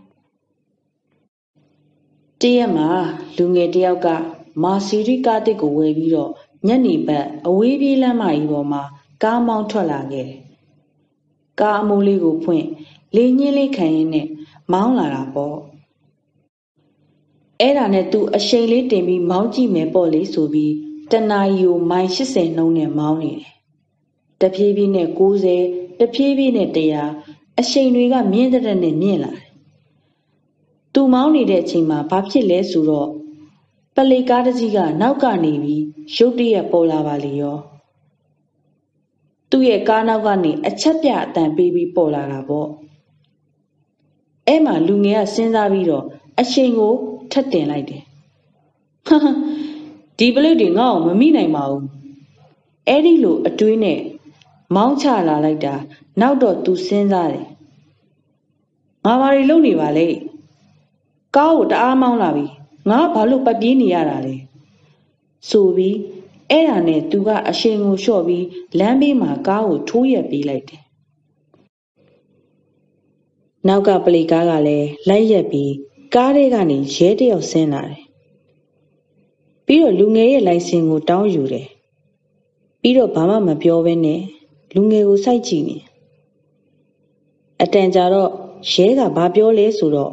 [SPEAKER 2] တရက်မှာလူငယ်တယောက်ကမာစီရီကားတစ်ကိုဝယ်ပြီးတော့ညနေဘက်အဝေးပြေးလမ်းမကြီးပေါ်မှာကားမောင်းထွက်လာခဲ့တယ်ကားအမိုးလေးကိုဖွင့်လေညင်းလေးခံရင်းနဲ့မောင်းလာတာပေါ့အဲ့ဒါနဲ့သူအရှိန်လေးတင်ပြီးမောင်းကြည့်မယ်ပေါ့လေဆိုပြီးတနာရီကိုမိုင်၈၀နှုန်းနဲ့မောင်းနေတယ်။တဖြည်းဖြည်းနဲ့၉၀တဖြည်းဖြည်းနဲ့၁၀၀အရှိန်တွေကမြင့်တဲ့နဲ့မြင့်လာတယ်။သူမောင်းနေတဲ့အချိန်မှာဘာဖြစ်လဲဆိုတော့ပလေကားတစ်စီးကနောက်ကနေပြီးရုတ်တရက်ပေါ်လာပါလေရော။သူ့ရဲ့ကားနောက်ကနေအချက်ပြအတန်ပေးပြီးပေါ်လာတာပေါ့။အဲ့မှာလူငယ်ကစဉ်းစားပြီးတော့အရှိန်ကိုထပ်တင်လိုက်တယ်။ဟာဒီပလိတ်တွေငါ့ကိုမမိနိုင်ပါဘူး။အဲ့ဒီလိုအတွေးနဲ့မောင်းချလာလိုက်တာနောက်တော့သူစဉ်းစားတယ်။ငါဘာတွေလုပ်နေပါလဲ။ကားကိုတအားမောင်းလာပြီ။ငါဘာလို့ပတ်ပြေးနေရတာလဲ။ဆိုပြီးအဲ့ဒါနဲ့သူကအရှိန်ကိုလျှော့ပြီးလမ်းဘေးမှာကားကိုထိုးရက်ပေးလိုက်တယ်။နောက်ကပလိတ်ကားကလည်းလိုက်ရက်ပြီးကားထဲကနေရဲတယောက်ဆင်းလာတယ်။ပြီးတော့လူငယ်ရဲ့လိုင်စင်ကိုတောင်းယူတယ်။ပြီးတော့ဘာမှမပြောဘဲနဲ့လူငယ်ကိုစိုက်ကြည့်နေ။အတန်ကြာတော့ရဲကဘာပြောလဲဆိုတော့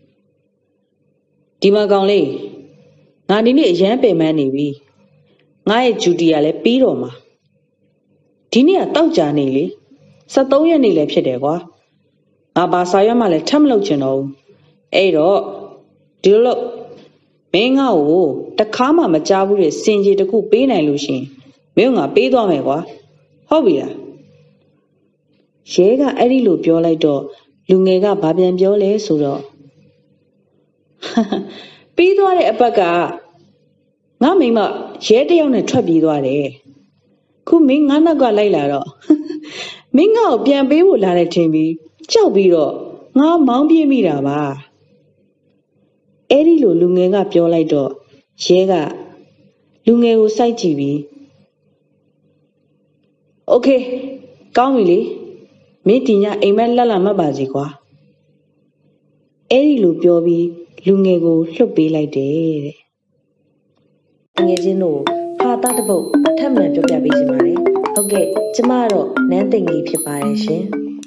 [SPEAKER 2] ဒီမှာကောင်လေးငါဒီနေ့အရန်ပင်ပန်းနေပြီ။ငါရဲ့ဂျူတီကလည်းပြီးတော့မှာဒီနေ့ကတောက်ကြနေလေ၁၃ရက်နေ့လည်းဖြစ်တယ်ကွာ။ငါဘာစာရွက်မှလည်းထပ်မလုပ်ချင်တော့ဘူး။အဲ့တော့ဒီလိုလို့မင်းငါ့ကိုတခါမှမကြားဘူးတဲ့စင်ကြီးတစ်ခုပေးနိုင်လို့ရှင်မင်းငါပေးသွားမယ်ကွာဟုတ်ပြီလားရဲကအဲ့ဒီလိုပြောလိုက်တော့လူငယ်ကဘာပြန်ပြောလဲဆိုတော့ပြီးသွားတဲ့အပတ်ကငါမိမရဲတယောက်နဲ့ထွက်ပြေးသွားတယ်ခုမင်းငါနောက်ကလိုက်လာတော့မင်းငါ့ကိုပြန်ပေးဖို့လာတယ်ထင်ပြီးကြောက်ပြီးတော့ငါမောင်းပြေးမိတာပါအဲ့ဒီလိုလူငယ်ကပြောလိုက်တော့ရဲကလူငယ်ကိုစိုက်ကြည့်ပြီးโอเคကောင်းပြီလေမင်းဒီညအိမ်မက်လက်လာမှတ်ပါစီကွာအဲ့ဒီလိုပြောပြီးလူငယ်ကိုလှုပ်ပေးလိုက်တယ်တဲ့ငယ်ချင်းတို့ဟာတာတပုတ်ထပ်မံပြောပြပေးခြင်းပါတယ်ဟုတ်ကဲ့ကျမကတော့နန်းသိင္ကြီးဖြစ်ပါတယ်ရှင်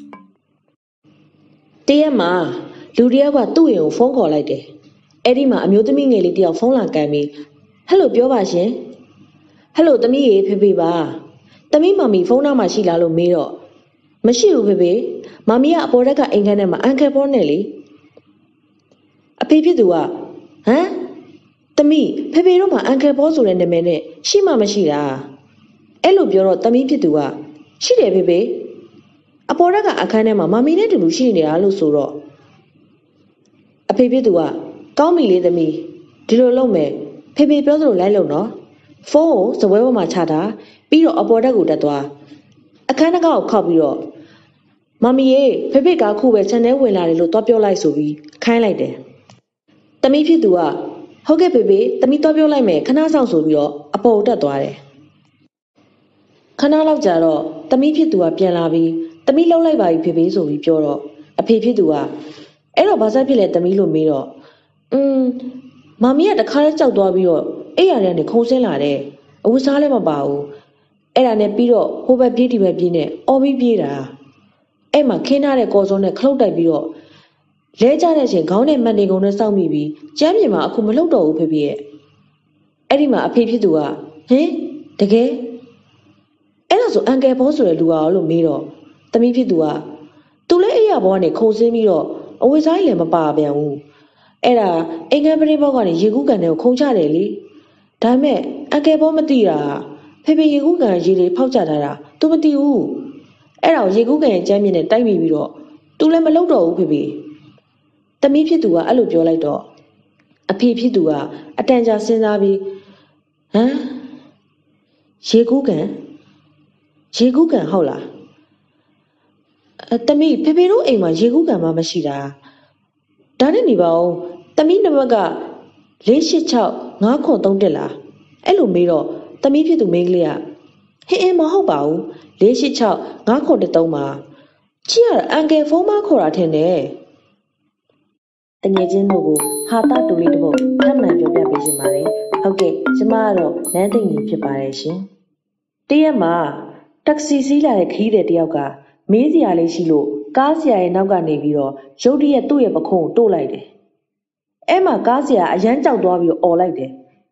[SPEAKER 2] တရက်မှာလူတယောက်ကသူ့အိမ်ကိုဖုန်းခေါ်လိုက်တယ်အဲ့ဒီမှာအမျိုးသမီးငယ်လေးတယောက်ဖုန်းလာကန်ပြီးဟယ်လိုပြောပါရှင်ဟယ်လိုသမီးရေဖေဖေပါသမီးမမီဖုန်းနောက်မှာရှိလားလို့မေးတော့မရှိဘူးဖေဖေမမီကအပေါ်တက်ကအိမ်ခန်းထဲမှာအန်ကယ်ပေါ်နဲ့လေအဖေဖြစ်သူကဟမ်သမီးဖေဖေတို့မှာအန်ကယ်ပေါ်ဆိုတဲ့နာမည်နဲ့ရှိမှမရှိတာအဲ့လိုပြောတော့သမီးဖြစ်သူကရှိတယ်ဖေဖေအပေါ်တက်ကအခန်းထဲမှာမမီနဲ့တူတူရှိနေတာလို့ဆိုတော့အဖေဖြစ်သူကကောင်းပြီလေသမီးဒီလိုလုပ်မယ်ဖေဖေပြောသလိုလိုက်လို့နော်ဖုန်းကိုစပွဲပေါ်မှာချတာပြီးတော့အပေါ်တက်ကိုတက်သွားအခန်းတကားကိုခောက်ပြီးတော့မမီရေဖေဖေကခုပဲ channel ဝင်လာတယ်လို့သွားပြောလိုက်ဆိုပြီးခိုင်းလိုက်တယ်သမီးဖြစ်သူကဟုတ်ကဲ့ဖေဖေသမီးသွားပြောလိုက်မယ်ခဏဆောင်ဆိုပြီးတော့အပေါ်တက်သွားတယ်ခဏလောက်ကြာတော့သမီးဖြစ်သူကပြန်လာပြီးသမီးလှုပ်လိုက်ပါပြီဖေဖေဆိုပြီးပြောတော့အဖေဖြစ်သူကအဲ့တော့ဘာစားဖြစ်လဲသမီးလို့မေးတော့อืมမမီကတခါလဲကြောက်သွားပြီးတော့အဲ့ရတဲ့ကနေခုံဆင်းလာတယ်အဝတ်စားလည်းမပါဘူးအဲ့ဒါနဲ့ပြီးတော့ဟိုဘက်ပြေးဒီဘက်ပြေးနဲ့အော်ပြီးပြေးတာအဲ့မှာခင်းထားတဲ့ကော်စုံနဲ့ခလုတ်တိုက်ပြီးတော့လဲကျတဲ့အချိန်ခေါင်းနဲ့မန်နေကုန်နဲ့စောင့်မိပြီးကျမ်းမြေမှာအခုမလှုပ်တော့ဘူးဖေဖေရဲ့အဲ့ဒီမှာအဖေဖြစ်သူကဟင်တကယ်အဲ့ဒါဆိုအန်ကယ်ဘောဆိုတဲ့လူကရောလို့မေးတော့သမီးဖြစ်သူကသူလည်းအဲ့ရဘောကနေခုံဆင်းပြီးတော့အဝတ်စားလည်းမပါပြန်ဘူးအဲ့ဒါအင်္ဂန်ပရိဘောကနေရေကူးကန်တွေကိုခုံချတယ်လေဒါမဲ့အကယ်ဘောမသိတာဖေဖေရေကူးကန်ရေတွေဖောက်ချထားတာ तू မသိဘူးအဲ့ဒါကိုရေကူးကန်ရဲ့ကျမ်းမြင့်နဲ့တိုက်မိပြီးတော့ तू လည်းမလုပ်တော့ဘူးဖေဖေသမီးဖြစ်သူကအဲ့လိုပြောလိုက်တော့အဖေဖြစ်သူကအတန်ကြာစဉ်းစားပြီးဟမ်ရေကူးကန်ရေကူးကန်ဟုတ်လားအသမီးဖေဖေတို့အိမ်မှာရေကူးကန်မှမရှိတာဒါနဲ့နေပါဦးသမီးနံပါတ်ကလေးရှစ်ခြောက်ငါးခွန်သုံးတက်လားအဲ့လိုမေးတော့သမီးဖြစ်သူမိန်းကလေးကဟင်းအင်းမဟုတ်ပါဘူးလေးရှစ်ခြောက်ငါးခွန်တက်သုံးပါချစ်ရအန်ကယ်ဖုန်းမခေါ်တာထင်တယ်တငယ်ချင်းတို့ကိုဟာတာတူလေးတစ်ပုဒ်ထပ်မံပြောပြပေးရှင်ပါတယ်ဟုတ်ကဲ့ကျမကတော့နန်းသိင္ကြီးဖြစ်ပါတယ်ရှင်တရက်မှာတက္ကစီစီးလာတဲ့ခရီးသည်တယောက်ကမေးစရာလေးရှိလို့ကားဆရာရဲ့နောက်ကနေပြီးတော့ရုတ်တရက်သူ့ရဲ့ပခုံးကိုတို့လိုက်တယ်အဲ့မှာကားဆရာအရန်ကြောက်သွားပြီးတော့អော်လိုက်တယ်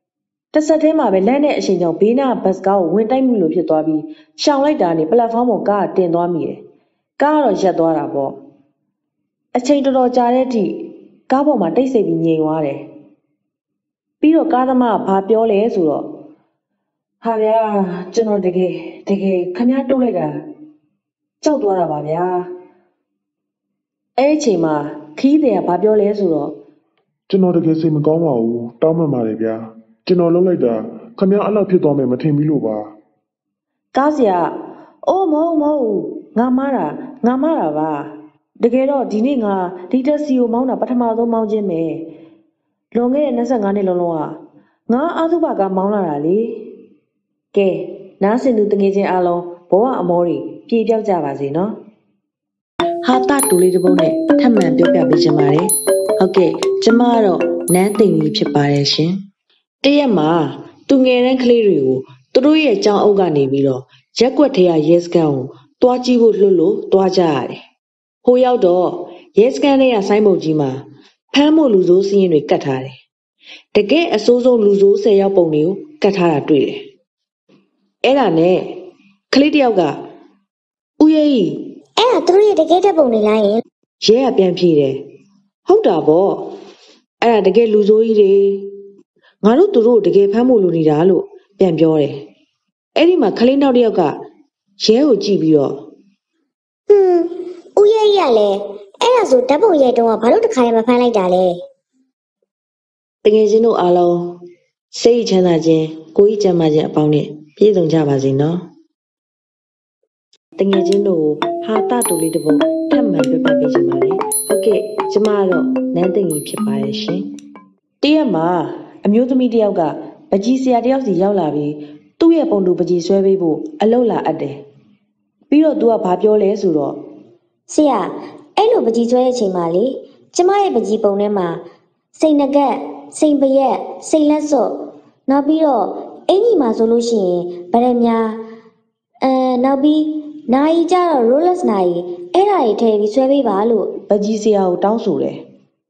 [SPEAKER 2] တစ်ဆက်တည်းမှာပဲလက်နဲ့အချိန်ကြောင့်ဘေးနားဘတ်စကားကိုဝင်တိုက်မှုလိုဖြစ်သွားပြီးရှောင်လိုက်တာနဲ့ပလက်ဖောင်းပေါ်ကားတင်သွားမိတယ်။ကားကတော့ရက်သွားတာပေါ့။အချိန်တော်တော်ကြာတဲ့အထိကားပေါ်မှာတိတ်ဆိတ်ပြီးငြိမ်သွားတယ်။ပြီးတော့ကားသမားကဘာပြောလဲဆိုတော့ဟာဗျာကျွန်တော်တကယ်တကယ်ခမည်းတိုးလိုက်တာကြောက်သွားတာပါဗျာ။အဲ့အချိန်မှာခီးတဲ့ကဘာပြောလဲဆိုတော့
[SPEAKER 3] ကျွန်တော်တကယ်စိတ်မကောင်းပါဘူးတောင်းပန်ပါတယ်ဗျာကျွန်တော်လုပ်လိုက်တာခမည်းအဲ့လောက်ဖြစ်သွားမယ်မထင်ဘူးလို့ပါ
[SPEAKER 2] ကားဆရာအိုးမဟုတ်မဟုတ်ငါမားတာငါမားတာပါတကယ်တော့ဒီနေ့ငါဒီတက်စီကိုမောင်းတာပထမဆုံးမောင်းခြင်းပဲလွန်ခဲ့တဲ့နှစ်ငါးနှစ်လုံးလုံးကငါအာသုဘကမောင်းလာတာလေကဲနားစင်သူတငယ်ချင်းအားလုံးဘဝအမောတွေပြေပြောက်ကြပါစေနော်ဟာတာတူလေးတစ်ပုဒ်နဲ့ထပ်မံပြောပြပေးချင်ပါတယ်ဟုတ်ကဲ့ကျမကတော့နန်းသိမ့်ကြီးဖြစ်ပါတယ်ရှင်တရက်မှာသူငယ်တန်းကလေးတွေကိုသူတို့ရဲ့ကြောင်းအုပ်ကနေပြီးတော့ရက်ွက်ထဲကရဲစခန်းကိုတွားကြည့်ဖို့လွတ်လို့တွားကြရတယ်ဟိုရောက်တော့ရဲစခန်းထဲကဆိုင်းဘုတ်ကြီးမှာဖမ်းဖို့လူဆိုးစည်းရင်တွေကတ်ထားတယ်တကယ်အဆိုးဆုံးလူဆိုးဆယ်ယောက်ပုံတွေကိုကတ်ထားတာတွေ့တယ်အဲ့ဒါနဲ့ကလေးတယောက်ကဦးရဲ့ကြီး
[SPEAKER 4] အဲ့ဒါသူတို့ရဲ့တကယ်တဲ့ပုံတွေလားယင်
[SPEAKER 2] ရဲကပြန်ဖြေတယ်ဟုတ်တာပေါ့အဲ့ဒါတကယ်လူဆိုးကြီးတွေငါတို့သူတို့တကယ်ဖမ်းဖို့လူနေတာလို့ပြန်ပြောတယ်အဲ့ဒီမှာကလေးနောက်တစ်ယောက်ကရဲကိုကြည့်ပြီးတော့
[SPEAKER 4] ဟွန်းဦးရဲ့ကြီးကလည်းအဲ့ဒါဆိုဓာတ်ပုံရိုက်တုန်းကဘာလို့တခါမှမဖမ်းလိုက်တာလဲ
[SPEAKER 2] တကယ်ချင်းတို့အားလုံးစိတ်ချမ်းသာခြင်းကိုယ်ကြီးကျန်းမာခြင်းအပေါင်းနဲ့ပြည့်စုံကြပါစေနော်တကယ်ချင်းတို့ဟာတာတူလေးတစ်ပုဒ်ထပ်မံပြပြပေးချင်ပါတယ်ဟုတ်ကဲ့ကျမကတော့နန်းသိမ့်ကြီးဖြစ်ပါတယ်ရှင်တရက်မှာအမျိုးသမီးတယောက်ကပကြီးဆရာတယောက်စီရောက်လာပြီးသူ့ရဲ့ပုံတူပကြီးဆွဲပေးဖို့အလုပ်လာအပ်တယ်ပြီးတော့သူကဘာပြောလဲဆိုတော့
[SPEAKER 4] ဆရာအဲ့လိုပကြီးဆွဲတဲ့အချိန်မှာလေကျမရဲ့ပကြီးပုံထဲမှာစိန်ငကက်စိန်ပရက်စိန်လက်စွပ်နောက်ပြီးတော့အင်ကြီးမှာဆိုလို့ရှိရင်ဗရက်များအဲနောက်ပြီးနိုင်ကြတော့ Rolex နိုင်အဲ့ဒါတွေထည့်ပြီးဆွဲပေးပါလို့
[SPEAKER 2] ပကြီးဆရာကိုတောင်းဆိုတယ်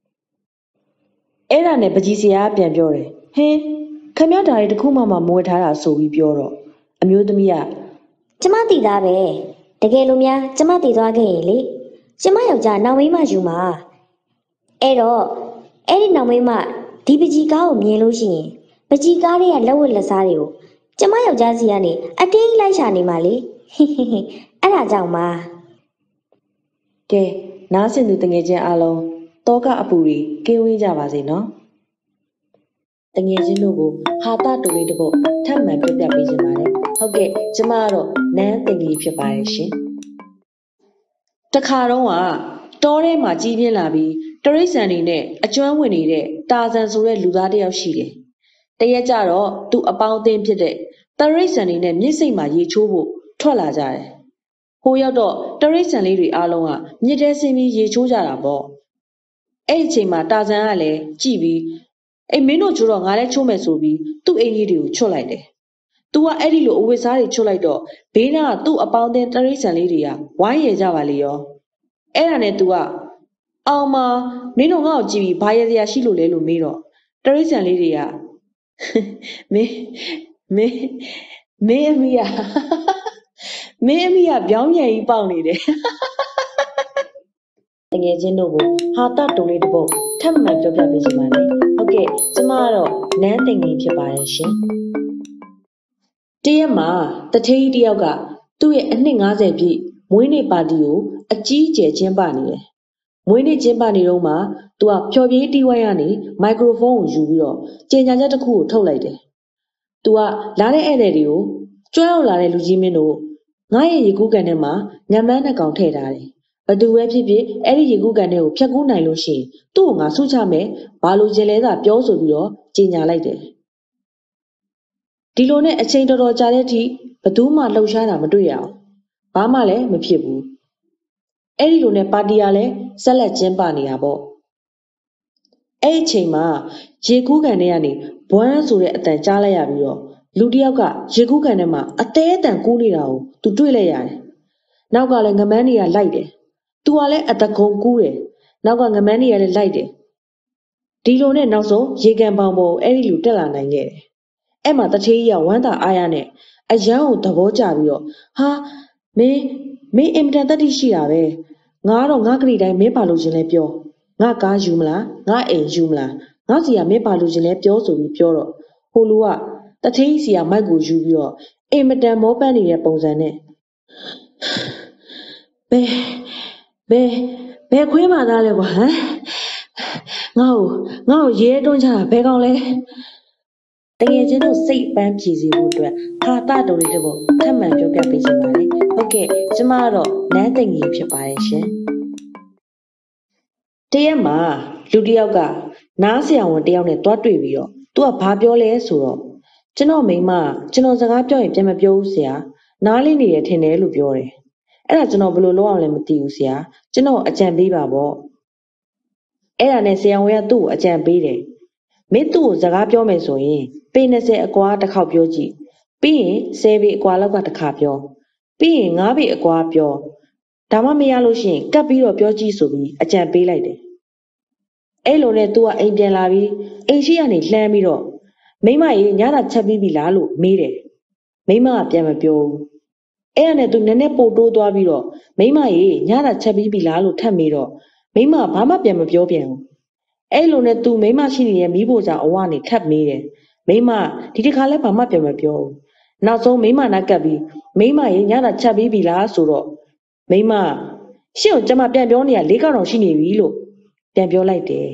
[SPEAKER 2] အဲ့ဒါနဲ့ပကြီးဆရာကပြန်ပြောတယ်ဟင်းခမရဓာရီတစ်ခုမှမမွေထားတာဆိုပြီးပြောတော့အမျိုးသမီးက
[SPEAKER 4] ကျမတည်သားပဲတကယ်လို့များကျမတည်သွားခဲ့ရင်လေကျမယောက်ျားနောက်မိမယူမှာအဲ့တော့အဲ့ဒီနောက်မိမဒီပကြီးကားကိုမြင်လို့ရှိရင်ပကြီးကားတွေကလက်ဝတ်လက်စားတွေကိုကျမယောက်ျားစီကနေအတင်းလိုက်ရှာနေမှာလေအဲ့ဒါကြောင့်ပါ
[SPEAKER 2] ကဲနားစင်သူတငယ်ချင်းအားလုံးတောကအပူတွေကင်းဝေးကြပါစေနော်တငယ်ချင်းတို့ကိုဟာတာတူလေးတစ်ပုဒ်ထပ်မံပြပြပေးချင်ပါတယ်ဟုတ်ကဲ့ကျမကတော့နန်းသိမ့်ကြီးဖြစ်ပါတယ်ရှင်တခါတော့ကတောထဲမှာကြီးပြင်းလာပြီးတရိတ်ဆန်နေနဲ့အကျွမ်းဝင်နေတဲ့တာဇန်ဆိုတဲ့လူသားတစ်ယောက်ရှိတယ်တရက်ကြတော့သူ့အပေါင်းအသင်းဖြစ်တဲ့တရိတ်ဆန်နေနဲ့မြစ်စိတ်မှာရေချိုးဖို့ထွက်လာကြတယ်ဟိုရောက်တော့တရိတ်ဆန်လေးတွေအားလုံးကမြစ်ထဲဆင်းပြီးရေချိုးကြတာပေါ့အဲ့ဒီအချိန်မှာတာဇန်ကလည်းကြည့်ပြီးအိမ်မင်းတို့ချိုးတော့ငါလည်းချိုးမယ်ဆိုပြီးသူ့အင်ကြီးတွေကိုချွတ်လိုက်တယ်။ तू ကအဲ့ဒီလိုအဝတ်စားတွေချွတ်လိုက်တော့ဘေးနားကသူ့အပေါင်းအသင်းတရိတ်ဆန်လေးတွေကဝိုင်းရကြပါလေရော။အဲ့ဒါနဲ့ तू ကအောင်မမင်းတို့ငါ့ကိုကြည့်ပြီးဘာရစရာရှိလို့လဲလို့မေးတော့တရိတ်ဆန်လေးတွေကမင်းမင်းမင်းအမိကမင်းအမိကပြောင်းပြန်ကြီးပေါက်နေတယ်။တကယ်ချင်းတို့ကိုဟာတာတုံလေးတစ်ပုဒ်ထပ်မံပြောပြပေးချင်ပါတယ်။ဟုတ်ကဲ့ကျမကတော့နန်းသိမ့်ကြီးဖြစ်ပါတယ်ရှင်။တရက်မှာတထေးကြီးတယောက်ကသူ့ရဲ့အနှစ်ငါးဆယ်ပြည့်မွေးနေ့ပါတီကိုအကြီးအကျယ်ကျင်းပနေတယ်။မွေးနေ့ကျင်းပနေတော့မှသူကဖျော်ဖြေတီးဝိုင်းကနေမိုက်ခရိုဖုန်းကိုယူပြီးတော့ကြေညာချက်တစ်ခုကိုထုတ်လိုက်တယ်။ तू ကလာတဲ့ဧည့်သည်တွေကိုကျွမ်းရောက်လာတဲ့လူကြီးမင်းတို့ငါရဲ့ရေကူးကန်ထဲမှာညမန်းနှစ်ကောင်ထည့်ထားတယ်။ဘသူပဲဖြစ်ဖြစ်အဲ့ဒီရေကူးကန်ထဲကိုဖြတ်ကူးနိုင်လို့ရှိရင်သူ့ကိုငါဆုချမယ်ဘာလို့ကျင်လဲသာပြောဆိုပြီးတော့ကြေညာလိုက်တယ်။ဒီလိုနဲ့အချိန်တော်တော်ကြာတဲ့အထိဘသူမှလှုပ်ရှားတာမတွေ့ရအောင်။ဘာမှလည်းမဖြစ်ဘူး။အဲ့ဒီလိုနဲ့ပါတီကလည်းဆက်လက်ကျင်းပနေတာပေါ့။အဲ့ဒီအချိန်မှာရေကူးကန်ထဲကနေဘွမ်းဆိုတဲ့အတန်ကြားလိုက်ရပြီးတော့လူတစ်ယောက်ကရေကူးကန်ထဲမှာအသေးအတန်ကူးနေတာကိုသူတွေ့လိုက်ရတယ်။နောက်ကလည်းငမန်းတွေကလိုက်တယ်။ तू ကလည်းအတကုံကူးတယ်။နောက်ကငမန်းတွေကလည်းလိုက်တယ်။ဒီလိုနဲ့နောက်ဆုံးရေကန်ပေါင်ပေါ်အဲ့ဒီလူတက်လာနိုင်ခဲ့တယ်အဲ့မှာတထေးကြီးကဝမ်းသာအားရနဲ့အရန်ကိုသဘောကျပြီးတော့ဟာမင်းမင်းအင်မတန်တတ်သိရှိတာပဲငါတော့ငါကလေးတိုင်းမင်းပါလို့ရှင်လဲပြောငါကားယူမလားငါအိမ်ယူမလားငါစီကမင်းပါလို့ရှင်လဲပြောဆိုပြီးပြောတော့ဟိုလူကတထေးကြီးစီကမိုက်ကိုယူပြီးတော့အင်မတန်မောပန်းနေတဲ့ပုံစံနဲ့ဘယ်ဘယ်ဘယ်ခွေးမှသားလဲကွာဟမ်ငါ့ကိုငါ့ကိုရဲတွန်းချတာဘယ်ကောင်လဲတကယ်ချင်းတို့စိတ်ပန်းဖြည်စီဖို့အတွက်ဟာတာတုံလေးတစ်ပုဒ်ထပ်မံပြောပြပေးချင်ပါတယ်ဟုတ်ကဲ့ကျမကတော့နန်းသိင္ကြီးဖြစ်ပါတယ်ရှင်တရက်မှာလူတစ်ယောက်ကနားဆရာဝန်တစ်ယောက်နဲ့တွားတွေ့ပြီးတော့သူကဘာပြောလဲဆိုတော့ကျွန်တော်မိမကျွန်တော်စကားပြောရင်ပြန်မပြောဘူးဆရာနားလေးနေရထင်တယ်လို့ပြောတယ်အဲ့ဒါကျွန်တော်ဘယ်လိုလုပ်အောင်လဲမသိဘူးဆရာကျွန်တော်အကြံပေးပါပေါ့အဲ့ဒါနဲ့ဆရာဝန်ကသူ့ကိုအကြံပေးတယ်မင်းသူ့ကိုစကားပြောမယ်ဆိုရင်ပေ၂၀အကွာတစ်ခေါက်ပြောကြည့်ပြီးရင်၁၀ပေအကွာလောက်ကတစ်ခါပြောပြီးရင်၅ပေအကွာပြောဒါမှမရလို့ရှိရင်ကပ်ပြီးတော့ပြောကြည့်ဆိုပြီးအကြံပေးလိုက်တယ်အဲ့လိုနဲ့ तू ကအိမ်ပြန်လာပြီးအိမ်ရှိကနေလှမ်းပြီးတော့မိမကြီးညတာချက်ပြီးပြီလားလို့မေးတယ်မိမကပြန်မပြောဘူးအဲ့ဒါနဲ့ तू နည်းနည်းပို့တိုးသွားပြီးတော့မိမကြီးညတာချက်ပြီးပြီလားလို့ထပ်မေးတော့မိမဘာမှပြန်မပြောပြန်ဘူးအဲ့လိုနဲ့ तू မိမရှိနေတဲ့မိဖို့ကြောင့်အဝနေထပ်မေးတယ်မိမဒီတစ်ခါလဲဘာမှပြန်မပြောဘူးနောက်ဆုံးမိမနာကပ်ပြီးမိမရေညတာချက်ပြီးပြီလားဆိုတော့မိမရှင့်ကိုကျမပြန်ပြောနေရလေးကောက်တော့ရှိနေပြီလို့ပြန်ပြောလိုက်တယ်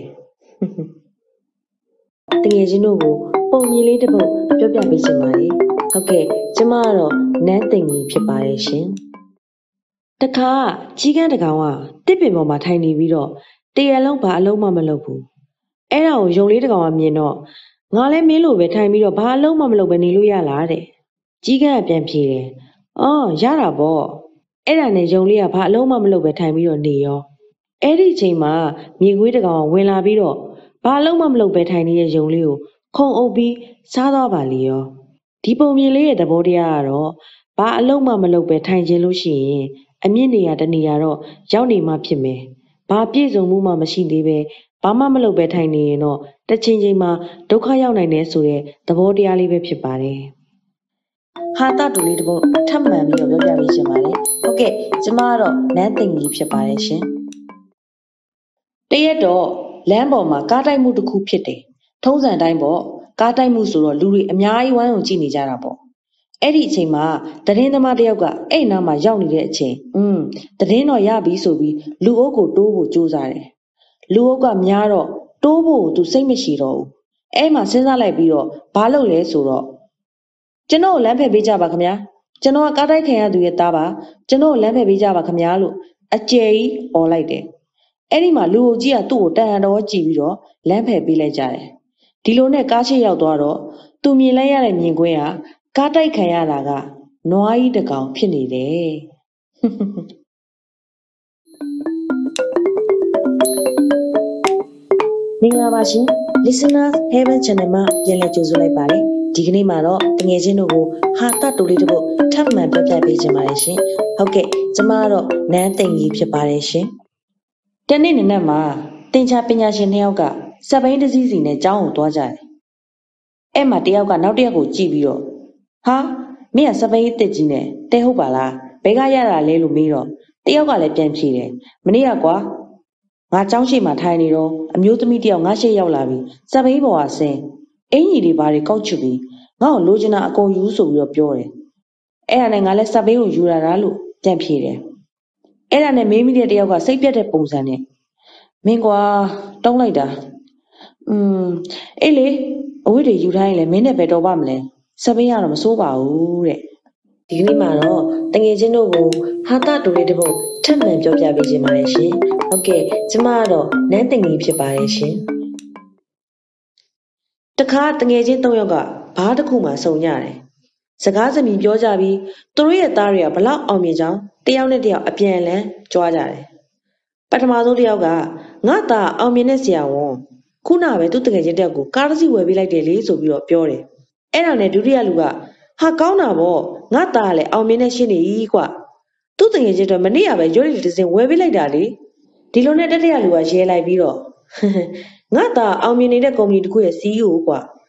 [SPEAKER 2] တကယ်ချင်းတို့ကိုပုံမြင်လေးတစ်ပုဒ်ပြောပြပေးချင်ပါတယ်ဟုတ်ကဲ့ကျမကတော့နန်းသိင္ကြီးဖြစ်ပါတယ်ရှင်တခါကြီးကန်းတကောင်ကတစ်ပင်ပေါ်မှာထိုင်နေပြီးတော့တရလုံးဘာအလုံးမှမလုပ်ဘူးအဲ့ဒါကိုယုံလေးတကောင်ကမြင်တော့ငါလည်းမင်းလိုပဲထိုင်ပြီးတော့ဘာအလုံးမှမလုပ်ပဲနေလို့ရလားတဲ့ကြီးကန်းကပြန်ဖြေတယ်အော်ရတာပေါ့အဲ့ဒါနဲ့ယုံလေးကဘာအလုံးမှမလုပ်ပဲထိုင်ပြီးတော့နေရောအဲ့ဒီအချိန်မှာမြေခွေးတကောင်ကဝင်လာပြီးတော့ဘာအလုံးမှမလုပ်ပဲထိုင်နေတဲ့ယုံလေးကိုခုံအုပ်ပြီးစားသွားပါလေရောဒီပုံမြင်လေးရဲ့သဘောတရားကတော့ဘာအလုံးမှမလုပ်ပဲထိုင်ခြင်းလို့ရှိရင်အမြင့်နေရတနေရတော့ရောက်နေမှဖြစ်မယ်ဘာပြည့်စုံမှုမှမရှိသေးပဲဘာမှမလုပ်ပဲထိုင်နေရင်တော့တစ်ချိန်ချိန်မှာဒုက္ခရောက်နိုင်တယ်ဆိုတဲ့သဘောတရားလေးပဲဖြစ်ပါတယ်ဟာတာတူလေးတစ်ပုဒ်ထပ်မံပြီးတော့ပြောပြပေးချင်ပါတယ်ဟုတ်ကဲ့ကျမကတော့နန်းသိင္ကြီးဖြစ်ပါတယ်ရှင်တရက်တော့လမ်းပေါ်မှာကားတိုက်မှုတစ်ခုဖြစ်တယ်ထုံးစံတိုင်းပေါ့ကားတိုက်မှုဆိုတော့လူတွေအများကြီးဝိုင်းအောင်ကြည့်နေကြတာပေါ့အဲ့ဒီအချိန်မှာသတင်းသမားတစ်ယောက်ကအဲ့နားမှာရောက်နေတဲ့အချိန်อืมသတင်းတော့ရပြီဆိုပြီးလူအုပ်ကိုတိုးဖို့ကြိုးစားတယ်လူအုပ်ကများတော့တိုးဖို့သူစိတ်မရှိတော့ဘူးအဲ့မှာစဉ်းစားလိုက်ပြီးတော့ဘာလုပ်လဲဆိုတော့ကျွန်တော်လမ်းဖယ်ပေးကြပါခင်ဗျာကျွန်တော်ကကားတိုက်ခံရသူရဲ့သားပါကျွန်တော်လမ်းဖယ်ပေးကြပါခင်ဗျာလို့အကျယ်ကြီးអော်လိုက်တယ်အဲ့ဒီမှာလူအုပ်ကြီးကသူ့ကိုတန်ဟန်တော်ကြည့်ပြီးတော့လမ်းဖယ်ပေးလိုက်ကြတယ်ဒီလိုနဲ့ကားရှိရောက်သွားတော့သူမြင်လိုက်ရတဲ့မြင်ကွင်းကကားတိုက်ခံရတာကနွားကြီးတစ်ကောင်ဖြစ်နေတယ်မင်္ဂလာပါရှင် Listener Heaven Channel မှာပြန်လည်ကြိုဆိုလိုက်ပါတယ်ဒီကနေ့မှာတော့တငယ်ချင်းတို့ကိုဟာတတူလေးတစ်ပုဒ်ထပ်မံပြောပြပေးချင်ပါတယ်ရှင်ဟုတ်ကဲ့ကျမကတော့နန်းသိင္ကြီးဖြစ်ပါတယ်ရှင်တနေ့နေ့နဲ့မှာတင်ချာပညာရှင်နှစ်ယောက်ကစက်ဘိန်းတစ်စီးစီနဲ့ကျောင်းကိုသွားကြတယ်အဲ့မှာတယောက်ကနောက်တစ်ယောက်ကိုကြည့်ပြီးတော့ဟာမင်းကစက်ဘိန်းအစ်စ်ကြီးနဲ့တဲဟုတ်ပါလားဘယ်ကရတာလဲလို့မေးတော့တယောက်ကလည်းပြန်ဖြေတယ်မနေ့ကကွာငါကျောင်းရှိမှထိုင်နေတော့အမျိုးသမီးတယောက်ငါရှေ့ရောက်လာပြီးစက်ဘိန်းပေါ်ကဆင်းအင်ကြီးတွေဘာတွေကောက်ချွပြီးငါ့ကိုလိုချင်တာအကုန်ယူဆိုပြီးတော့ပြောတယ်အဲ့ဒါနဲ့ငါလည်းစက်ဘိန်းကိုယူလာတာလို့ပြန်ဖြေတယ်အဲ့ဒါနဲ့မေးမိတဲ့တယောက်ကစိတ်ပြတ်တဲ့ပုံစံနဲ့မင်းကွာတောင်းလိုက်တာอืมအေးလေအဝိတွေယူထားရင်လည်းမင်းနဲ့ပဲတော်ပါမလဲစက်ဘိန်းကတော့မစိုးပါဘူးတဲ့ဒီကနေ့မှာတော့တငယ်ချင်းတို့ကိုဟာတာတူလေးတစ်ပုဒ်ထပ်မံပြောပြပေးခြင်းပါတယ်ရှင်ဟုတ်ကဲ့ကျမကတော့နန်းသိင္ကြီးဖြစ်ပါတယ်ရှင်တခါတငယ်ချင်းသုံးယောက်ကဘားတစ်ခုမှစုံကြတယ်စကားစမြည်ပြောကြပြီးသူတို့ရဲ့သားတွေကဘလောက်အောင်မြင်ကြောင်းတယောက်နဲ့တယောက်အပြန်အလှန်ကြွားကြတယ်ပထမဆုံးတယောက်ကငါသားအောင်မြင်တဲ့ဆရာဝန်ခုနပဲသူတငယ်ချင်းတယောက်ကိုကားတစ်စီးဝယ်ပေးလိုက်တယ်လေဆိုပြီးတော့ပြောတယ်အဲ့ဒါနဲ့ဒုတိယလူကဟာကောင်းတာပေါ့ငါသားကလည်းအောင်မြင်တဲ့ရှင်းနေကြီးကွာသူတငယ်ချင်းတော့မနေ့ကပဲရွက်ရီတစ်စင်ဝယ်ပေးလိုက်တာလေဒီလိုနဲ့တတိယလူကရဲလိုက်ပြီးတော့ငါသားအောင်မြင်နေတဲ့ကုမ္ပဏီတစ်ခုရဲ့ စီ အီ အို ကွာသူ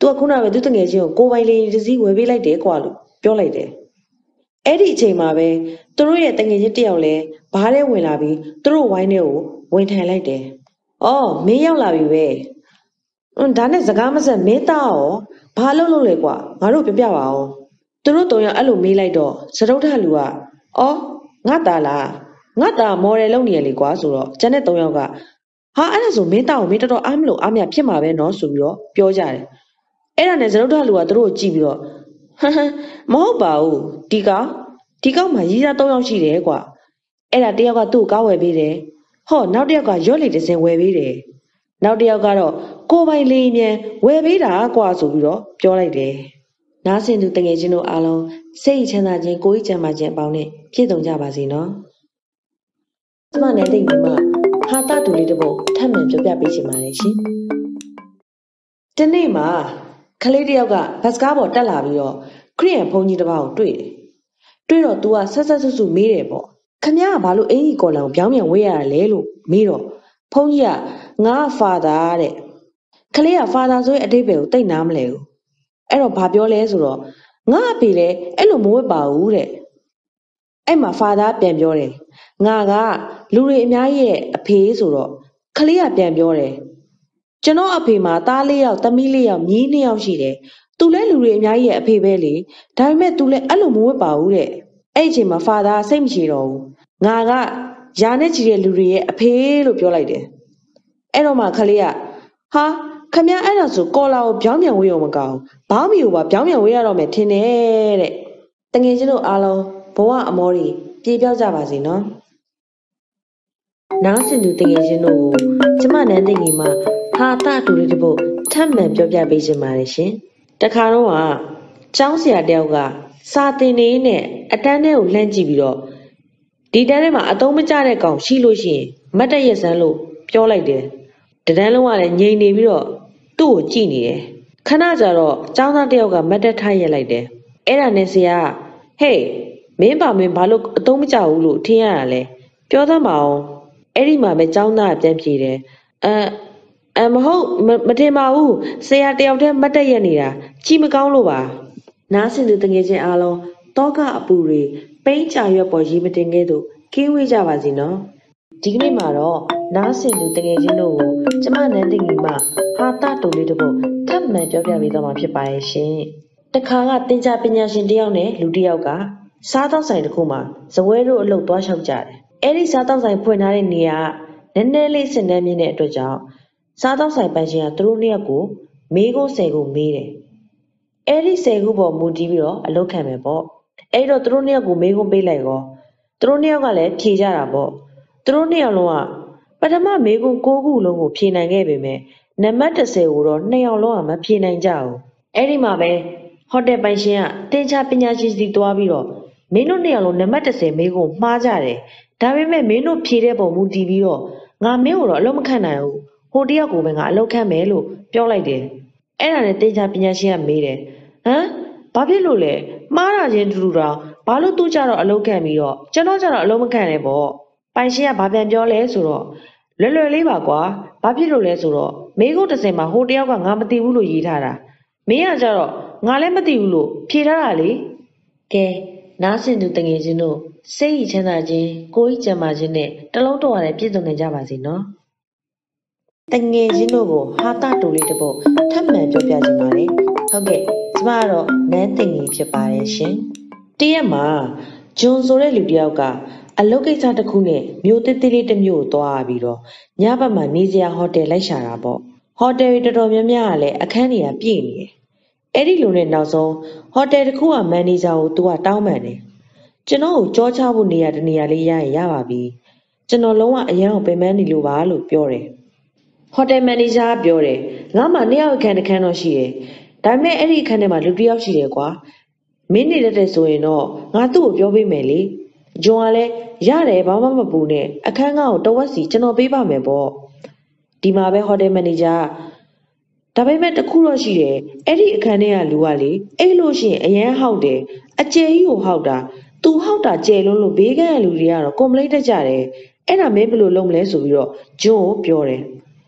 [SPEAKER 2] तू ကခုနပဲသူတငယ်ချင်းကိုကိုပိုင်လေးတစ်စီးဝယ်ပေးလိုက်တယ်ကွာလို့ပြောလိုက်တယ်အဲ့ဒီအချိန်မှာပဲသူတို့ရဲ့တငယ်ချင်းတယောက်လဲဘားထဲဝင်လာပြီးသူတို့ဝိုင်းထဲကိုဝင်ထိုင်လိုက်တယ်အော်မင်းရောက်လာပြီပဲအင်းဒါနဲ့စကားမဆက်မင်းသားရောဘာလုပ်လို့လဲကွာငါတို့ပြပြပါအောင်သူတို့တုံရအဲ့လိုမေးလိုက်တော့စတုထလူကအော်ငါသားလားငါသားမော်ဒယ်လုပ်နေရလေကွာဆိုတော့ကျန်တဲ့သုံးယောက်ကဟာအဲ့ဒါဆိုမင်းသားကိုမင်းတော်တော်အားမလို့အားမရဖြစ်မှာပဲနော်ဆိုပြီးတော့ပြောကြတယ်အဲ့ဒါနဲ့စတုထလူကသူတို့ကိုကြည့်ပြီးတော့ဟမ်ဟမ်မဟုတ်ပါဘူးဒီကောင်ဒီကောင်မှရီးသားသုံးယောက်ရှိတယ်ကွာအဲ့ဒါတယောက်ကသူ့ကိုကားဝယ်ပေးတယ်ဟောနောက်တယောက်ကရော့လေတစ်စင်ဝယ်ပေးတယ်နောက်တယောက်ကတော့ကိုပိုင်လေးမြန်ဝယ်ပေးတာကွာဆိုပြီးတော့ပြောလိုက်တယ်နားဆင်သူတငယ်ချင်းတို့အားလုံးစိတ်ချမ်းသာခြင်းကိုယ်ကြီးချမ်းသာခြင်းအပေါင်းနဲ့ပြည့်စုံကြပါစေနော်ကျမနဲ့တိတ်ညီမဟာတာတူလေးတစ်ပုဒ်ထပ်မံပြောပြပေးချင်ပါတယ်ရှင်ဒီနေ့မှာကလေးတယောက်ကဘတ်စကားပေါ်တက်လာပြီးတော့ခရီးရန်ဘုန်းကြီးတစ်ပါးကိုတွေ့တယ်တွေ့တော့ तू ကဆက်ဆက်ဆုပ်ဆုပ်မေးတယ်ပေါ့ခမရကဘာလို့အင်ကြီးကော်လန်ကိုပြောင်းပြန်ဝေးရတာလဲလို့မေးတော့ဘုန်းကြီးကငါဖာသာတဲ့ကလေးကဖာသာဆိုရင်အတိတ်ပဲကိုတိတ်နားမလဲဘူးအဲ့တော့ဘာပြောလဲဆိုတော့ငါအဖေလဲအဲ့လိုမဝတ်ပါဘူးတဲ့အဲ့မှာဖာသာပြန်ပြောတယ်ငါကလူတွေအများကြီးရဲ့အဖေဆိုတော့ကလေးကပြန်ပြောတယ်ကျွန်တော်အဖေမှာသားလေးယောက်သမီးလေးယောက်မြီးနှစ်ယောက်ရှိတယ်သူလဲလူတွေအများကြီးရဲ့အဖေပဲလေဒါပေမဲ့သူလဲအဲ့လိုမဝတ်ပါဘူးတဲ့အဲ့အချိန်မှာဖာသာစိတ်မရှိတော့ဘူးငါကယာနဲ့ချီတဲ့လူတွေရဲ့အဖေလို့ပြောလိုက်တယ်အဲ့တော့မှကလေးကဟာခမအဲ့ဒါဆိုကော်လာကိုပြောင်းပြန်ဝေးအောင်မကောင်းဘောင်းမီကိုပါပြောင်းပြန်ဝေးရတော့မယ်ထင်တယ်တဲ့တငယ်ချင်းတို့အားလုံးဘဝအမောတွေပြေပြောက်ကြပါစေနော်နားဆင်သူတငယ်ချင်းတို့ကိုကျမနန်းသိငယ်မှာဟာတာတူလေးတစ်ပုဒ်ထပ်မံပြောပြပေးခြင်းပါတယ်ရှင်တခါတော့ကကျောင်းဆရာတယောက်ကစာသင်နေနဲ့အတန်းထဲကိုလှမ်းကြည့်ပြီးတော့ဒီတန်းထဲမှာအသုံးမကျတဲ့ကောင်ရှိလို့ရှိရင်မတ်တရက်စမ်းလို့ပြောလိုက်တယ်တန်းလုံးကလည်းငြိမ်နေပြီးတော့သူ့ကိုကြည့်နေတယ်ခဏကြာတော့ကျောင်းသားတယောက်ကမတ်တက်ထားရက်လိုက်တယ်အဲ့ဒါနဲ့ဆရာဟေးမင်းပါမင်းဘာလို့အသုံးမကျဘူးလို့ထင်ရတာလဲပြောသမ်းပါအောင်အဲ့ဒီမှာပဲကျောင်းသားပြန်ပြေးတယ်အဲအမဟုတ်မတင်ပါဘူးဆရာတယောက်တည်းမတ်တက်ရက်နေတာကြည့်မကောင်းလို့ပါနားဆင်သူတငယ်ချင်းအားလုံးတောကအပူတွေပိန်းချရွက်ပေါ်ရေးမတင်ခဲ့သူကင်းဝေးကြပါစေနော်ဒီကနေ့မှာတော့နားဆင်သူတငယ်ချင်းတို့ကိုကျမနန်းသိငီမှဟာတာတူလေးတစ်ပုဒ်ထပ်မံပြောပြပေးသွားမှာဖြစ်ပါရဲ့ရှင်တခါကသင်္ချာပညာရှင်တယောက်နဲ့လူတစ်ယောက်ကစားတောက်ဆိုင်တစ်ခုမှာဇပွဲတို့အလုပ်သွားလျှောက်ကြတယ်အဲ့ဒီစားတောက်ဆိုင်ဖွင့်ထားတဲ့နေရာကနည်းနည်းလေးစင်တန်းမြင့်တဲ့အတွက်ကြောင့်စားတောက်ဆိုင်ပန်းရှင်ကသူတို့နှစ်ယောက်ကိုမေးကိုဆယ်ကိုမေးတယ်အဲ့ဒီဆယ်ခုပေါ်မူတည်ပြီးတော့အလုပ်ခံမယ်ပေါ့အဲ့တော့သူတို့နှစ်ယောက်ကိုမေးခွန်းပေးလိုက်ရောသူတို့နှစ်ယောက်ကလည်းဖြေကြတာပေါ့သူတို့နှစ်ယောက်လုံးကပထမမေးခွန်း၉ခုလုံးကိုဖြေနိုင်ခဲ့ပေမဲ့နံပါတ်၁၀ကိုတော့နှစ်ယောက်လုံးကမဖြေနိုင်ကြဘူးအဲ့ဒီမှာပဲဟိုတယ်ပိုင်ရှင်ကတင်ချာပညာရှင်စီသွားပြီးတော့မင်းတို့နှစ်ယောက်လုံးနံပါတ်၁၀မေးခွန်းမှားကြတယ်ဒါပေမဲ့မင်းတို့ဖြေတဲ့ပုံမူတည်ပြီးတော့ငါမင်းကိုတော့အလုပ်မခံနိုင်ဘူးဟိုတယောက်ကိုပဲငါအလုပ်ခံမယ်လို့ပြောလိုက်တယ်အဲ့ဒါနဲ့တင်ချာပညာရှင်ကမေးတယ်ဟမ်ဘာဖြစ်လို့လဲမှားတာချင်းတူတူတော့ဘာလို့သူ့ကြတော့အလုပ်ခံပြီးတော့ကျွန်တော်ကြတော့အလုပ်မခံနဲ့ပေါ့ပိုင်ရှင်ကဘာပြန်ပြောလဲဆိုတော့လွယ်လွယ်လေးပါကွာဘာဖြစ်လို့လဲဆိုတော့မေးခွန်းတစ်စင်မှာဟိုတယောက်ကငါမသိဘူးလို့ရေးထားတာမင်းကကြတော့ငါလည်းမသိဘူးလို့ဖြေထားတာလေကဲနားဆင်သူတငယ်ချင်းတို့စိတ်ချမ်းသာခြင်းကိုယ်ကြီးကျန်းမာခြင်းနဲ့တလုံးတော်ရတဲ့ပြည့်စုံနိုင်ကြပါစေနော်တငယ်ချင်းတို့ကိုဟာတာတူလေးတစ်ပုဒ်ထပ်မံပြောပြခြင်းပါတယ်ဟုတ်ကဲ့ကျမကတော့နန်းသိငယ်ဖြစ်ပါတယ်ရှင်တရက်မှာဂျွန်ဆိုတဲ့လူတစ်ယောက်ကအလုပ်ကိစ္စတစ်ခုနဲ့မြို့သေးသေးလေးတစ်မြို့ကိုသွားပြီးတော့ညဘက်မှာနေစရာဟိုတယ်လိုက်ရှာတာပေါ့ဟိုတယ်တွေတော်တော်များများကလည်းအခန်းတွေကပြည့်နေတယ်အဲ့ဒီလိုနဲ့နောက်ဆုံးဟိုတယ်တစ်ခုကမန်နေဂျာကိုသူကတောင်းပန်တယ်ကျွန်တော်ကိုကြောချဖို့နေရာတနေရာလေးရရင်ရပါပြီကျွန်တော်လုံးဝအရန်ကိုပင်ပန်းနေလို့ပါလို့ပြောတယ်ဟိုတယ်မန်နေဂျာကပြောတယ်ငါမှနှစ်ယောက်အခန်းတစ်ခန်းတော့ရှိတယ်ဒါပေမဲ့အဲ့ဒီအခန်းထဲမှာလူတစ်ယောက်ရှိတယ်ကွာမင်းနေတတ်တဲ့ဆိုရင်တော့ငါသူ့ကိုပြောပေးမယ်လေဂျွန်ကလည်းရတယ်ဘာမှမပူနဲ့အခန်းကောက်ကိုတဝက်စီကျွန်တော်ပေးပါမယ်ပေါ့ဒီမှာပဲဟိုတယ်မန်နေဂျာဒါပေမဲ့တခုတော့ရှိတယ်အဲ့ဒီအခန်းထဲကလူကလေအဲ့လို့ရှိရင်အရန်ဟောက်တယ်အကျယ်ကြီးကိုဟောက်တာသူဟောက်တာကျယ်လုံးလို့ဘေးကန်းကလူတွေကတော့ကွန်ပလိတ်တက်ကြတယ်အဲ့ဒါမင်းဘယ်လိုလုပ်မလဲဆိုပြီးတော့ဂျွန်ကိုပြောတယ်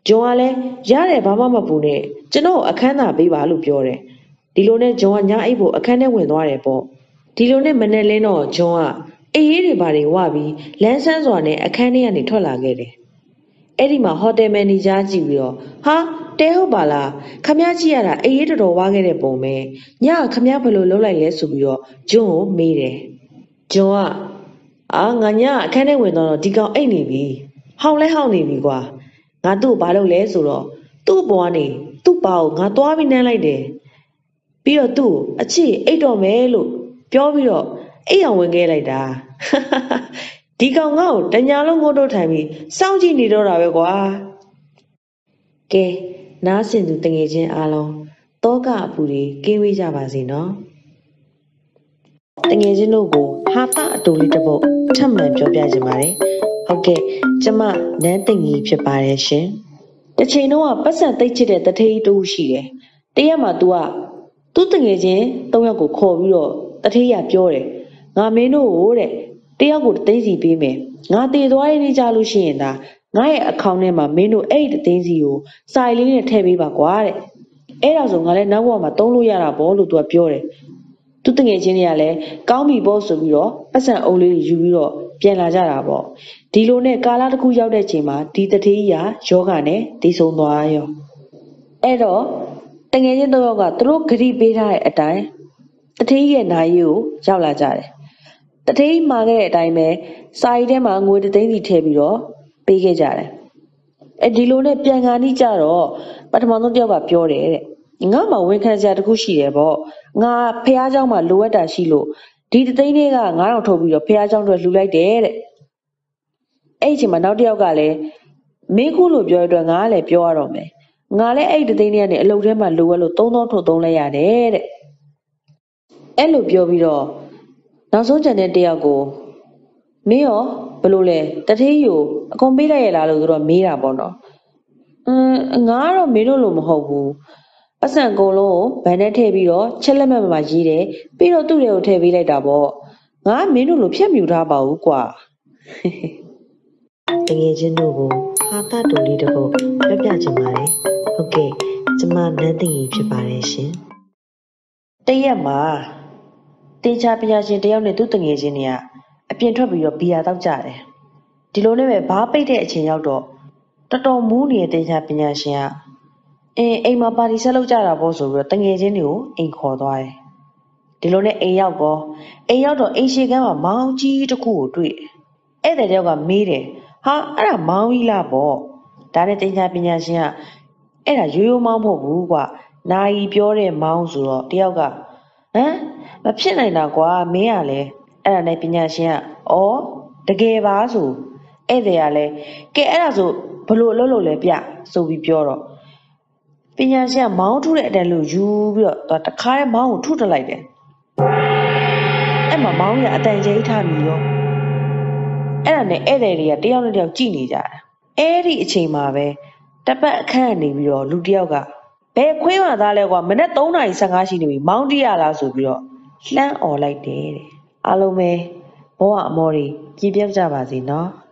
[SPEAKER 2] ဂျွန်ကလည်းရတယ်ဘာမှမပူနဲ့ကျွန်တော်အခန်းသာပေးပါလို့ပြောတယ်ဒီလိုနဲ့ဂျွန်ကညာအိတ်ဖို့အခန်းထဲဝင်သွားတယ်ပေါ့ဒီလိုနဲ့မနဲ့လင်းတော့ဂျွန်ကအေးရေးတွေဘာတွေဝပြီးလမ်းဆန်းစွာနဲ့အခန်းထဲကနေထွက်လာခဲ့တယ်အဲ့ဒီမှာဟိုတယ်မန်နေဂျာကြည့်ပြီးတော့ဟာတဲဟုတ်ပါလားခမည်းကြည့်ရတာအေးရေးတော်တော်ဝါခဲ့တဲ့ပုံပဲညခမည်းဘယ်လိုလုပ်လိုက်လဲဆိုပြီးတော့ဂျွန်ကိုမေးတယ်ဂျွန်ကအာငါညအခန်းထဲဝင်တော့ဒီကောင်အိတ်နေပြီဟောင်းလဲဟောင်းနေပြီကွာငါသူ့ကိုဘာလုပ်လဲဆိုတော့သူ့ဘွားနေသူ့ပါကိုငါသွားပြီးနမ်းလိုက်တယ်ပြီးတော့သူ့အချစ်အိတ်တော်မယ်လို့ပြောပြီးတော့အိတ်အောင်ဝင်ခဲ့လိုက်တာဒီကောင်ငါ့ကိုတညာလုံးငို့တော့ထိုင်ပြီးစောင့်ကြည့်နေတော့တာပဲကွာကဲနားဆင်သူတငယ်ချင်းအားလုံးတောကအပူတွေကင်းဝေးကြပါစေနော်တငယ်ချင်းတို့ကိုဟာတာအတူလေးတစ်ပုတ်ထပ်မံပြောပြခြင်းပါတယ်ဟုတ်ကဲ့ကျမနန်းသိင္ကြီးဖြစ်ပါတယ်ရှင်တစ်ချိန်တော့ပတ်စံသိပ်ချစ်တဲ့တထေးတူရှိတယ်တရက်မှာ तू ကသူ့တငယ်ချင်းသုံးယောက်ကိုခေါ်ပြီးတော့တထေးရပြောတယ်ငါမင်းတို့ကိုတဲ့တယောက်ကိုသိန်းစီပေးမယ်ငါတည်သွားရင်းကြလို့ရှိရင်ဒါငါရဲ့အကောင့်ထဲမှာမင်းတို့အဲ့ဒီသိန်းစီကိုစာရီလေးနဲ့ထည့်ပေးပါကွာတဲ့အဲ့ဒါဆိုငါလည်းနောက်ဘဝမှာသုံးလို့ရတာပေါ့လို့ तू ကပြောတယ်သူတငယ်ချင်းတွေကလည်းကောင်းပြီပေါ့ဆိုပြီးတော့ပတ်စံအုပ်လေးယူပြီးတော့ပြန်လာကြတာပေါ့ဒီလိုနဲ့ကာလတစ်ခုရောက်တဲ့ချိန်မှာဒီတထေးကြီးကယောဂနဲ့တည်ဆုံးသွားရောအဲ့တော့တငယ်ချင်းတို့ကသူတို့ဂရိပေးထားတဲ့အတိုင်းတထေးကြီးရဲ့နာရီကိုရောက်လာကြတယ်တထေးကြီးမှာခဲ့တဲ့အတိုင်းပဲစာရီထဲမှာငွေတစ်သိန်းစီထည့်ပြီးတော့ပေးခဲ့ကြတယ်အဲဒီလိုနဲ့ပြန်ခါနီးကြတော့ပထမဆုံးတယောက်ကပြောတယ်တဲ့ငါ့မှာဝန်ခံစရာတခုရှိတယ်ပေါ့ငါဖះเจ้าမှာလိုအပ်တာရှိလို့ဒီတသိန်းလေးကငါးထောင်ထုတ်ပြီးတော့ဖះเจ้าတို့လှူလိုက်တယ်တဲ့အဲ့ဒီအချိန်မှာနောက်တစ်ယောက်ကလည်းမင်းခုလိုပြောရတဲ့ငါကလည်းပြောရတော့မယ်ငါလည်းအဲ့ဒီတသိန်းလေးကနေအလုပ်ထဲမှာလိုအပ်လို့သုံးသောထုတ်သုံးလိုက်ရတယ်တဲ့အဲ့လိုပြောပြီးတော့နောက်ဆုံးကျန်တဲ့တယောက်ကိုမင်းရောဘယ်လိုလဲတထေးယူအကုန်ပေးလိုက်ရလားလို့ဆိုတော့မေးတာပေါ့နော်အင်းငါကတော့မင်းတို့လိုမဟုတ်ဘူးပတ်စံကုန်လုံးကိုဗန်ထဲထည့်ပြီးတော့ချက်လက်မှတ်မှာရေးတယ်ပြီးတော့သူ့တွေကိုထည့်ပေးလိုက်တာပေါ့ငါမင်းတို့လိုဖြတ်မြူထားပါဘူးကွာတကယ်ချင်းတို့ကိုဟာတာတူလေးတပုတ်ပြပြချင်ပါတယ်ဟုတ်ကဲ့ကျမနန်းသိင္ကြီးဖြစ်ပါတယ်ရှင်တရက်မှာတင်ချာပညာရှင်တယောက်နဲ့သူ့တငယ်ချင်းတွေကအပြင်ထွက်ပြီးတော့ဘီယာတောက်ကြတယ်ဒီလိုနဲ့ပဲဘားပိတ်တဲ့အချိန်ရောက်တော့တော်တော်မူးနေတဲ့တင်ချာပညာရှင်ကအင်းအိမ်မှာပါတီဆက်လုပ်ကြတာပေါ့ဆိုပြီးတော့တငယ်ချင်းတွေကိုအိမ်ခေါ်သွားတယ်ဒီလိုနဲ့အိမ်ရောက်တော့အိမ်ရောက်တော့အိမ်ရှိကမ်းမှာမောင်ကြီးတစ်ခုကိုတွေ့တယ်ဧည့်သည်တယောက်ကမေးတယ်ဟာအဲ့ဒါမောင်ကြီးလားပေါ့ဒါနဲ့တင်ချာပညာရှင်ကအဲ့ဒါရိုးရိုးမောင်မဟုတ်ဘူးကွာနာယီပြောတဲ့မောင်ဆိုတော့တယောက်ကဟမ်မဖြစ်နိုင်တာကွာမင်းကလည်းအဲ့ဒါနဲ့ပညာရှင်ကဩတကယ်ပါဆိုဧည့်သည်ကလည်းကဲအဲ့ဒါဆိုဘလို့အလုပ်လုပ်လဲပြဆိုပြီးပြောတော့ပညာရှင်ကမောင်းထုတဲ့အတန်လို့ယူပြီးတော့တခါရဲမောင်းကိုထုတက်လိုက်တယ်အဲ့မှာမောင်းရအတန်ကြီးထားပြီးရောအဲ့ဒါနဲ့ဧည့်သည်တွေကတယောက်နဲ့တယောက်ကြည့်နေကြတာအဲ့ဒီအချိန်မှာပဲတပတ်အခန်းကနေပြီးတော့လူတယောက်ကဘယ်ခွေးမှသားလဲကွာမနေ့သုံးနာရီဆယ်ငါးရှိနေပြီမောင်းတရလားဆိုပြီးတော့လှမ်းអော်လိုက်တယ်တဲ့အားလုံးပဲဘောကအမော်တွေကြည်ပြောက်ကြပါစေနော်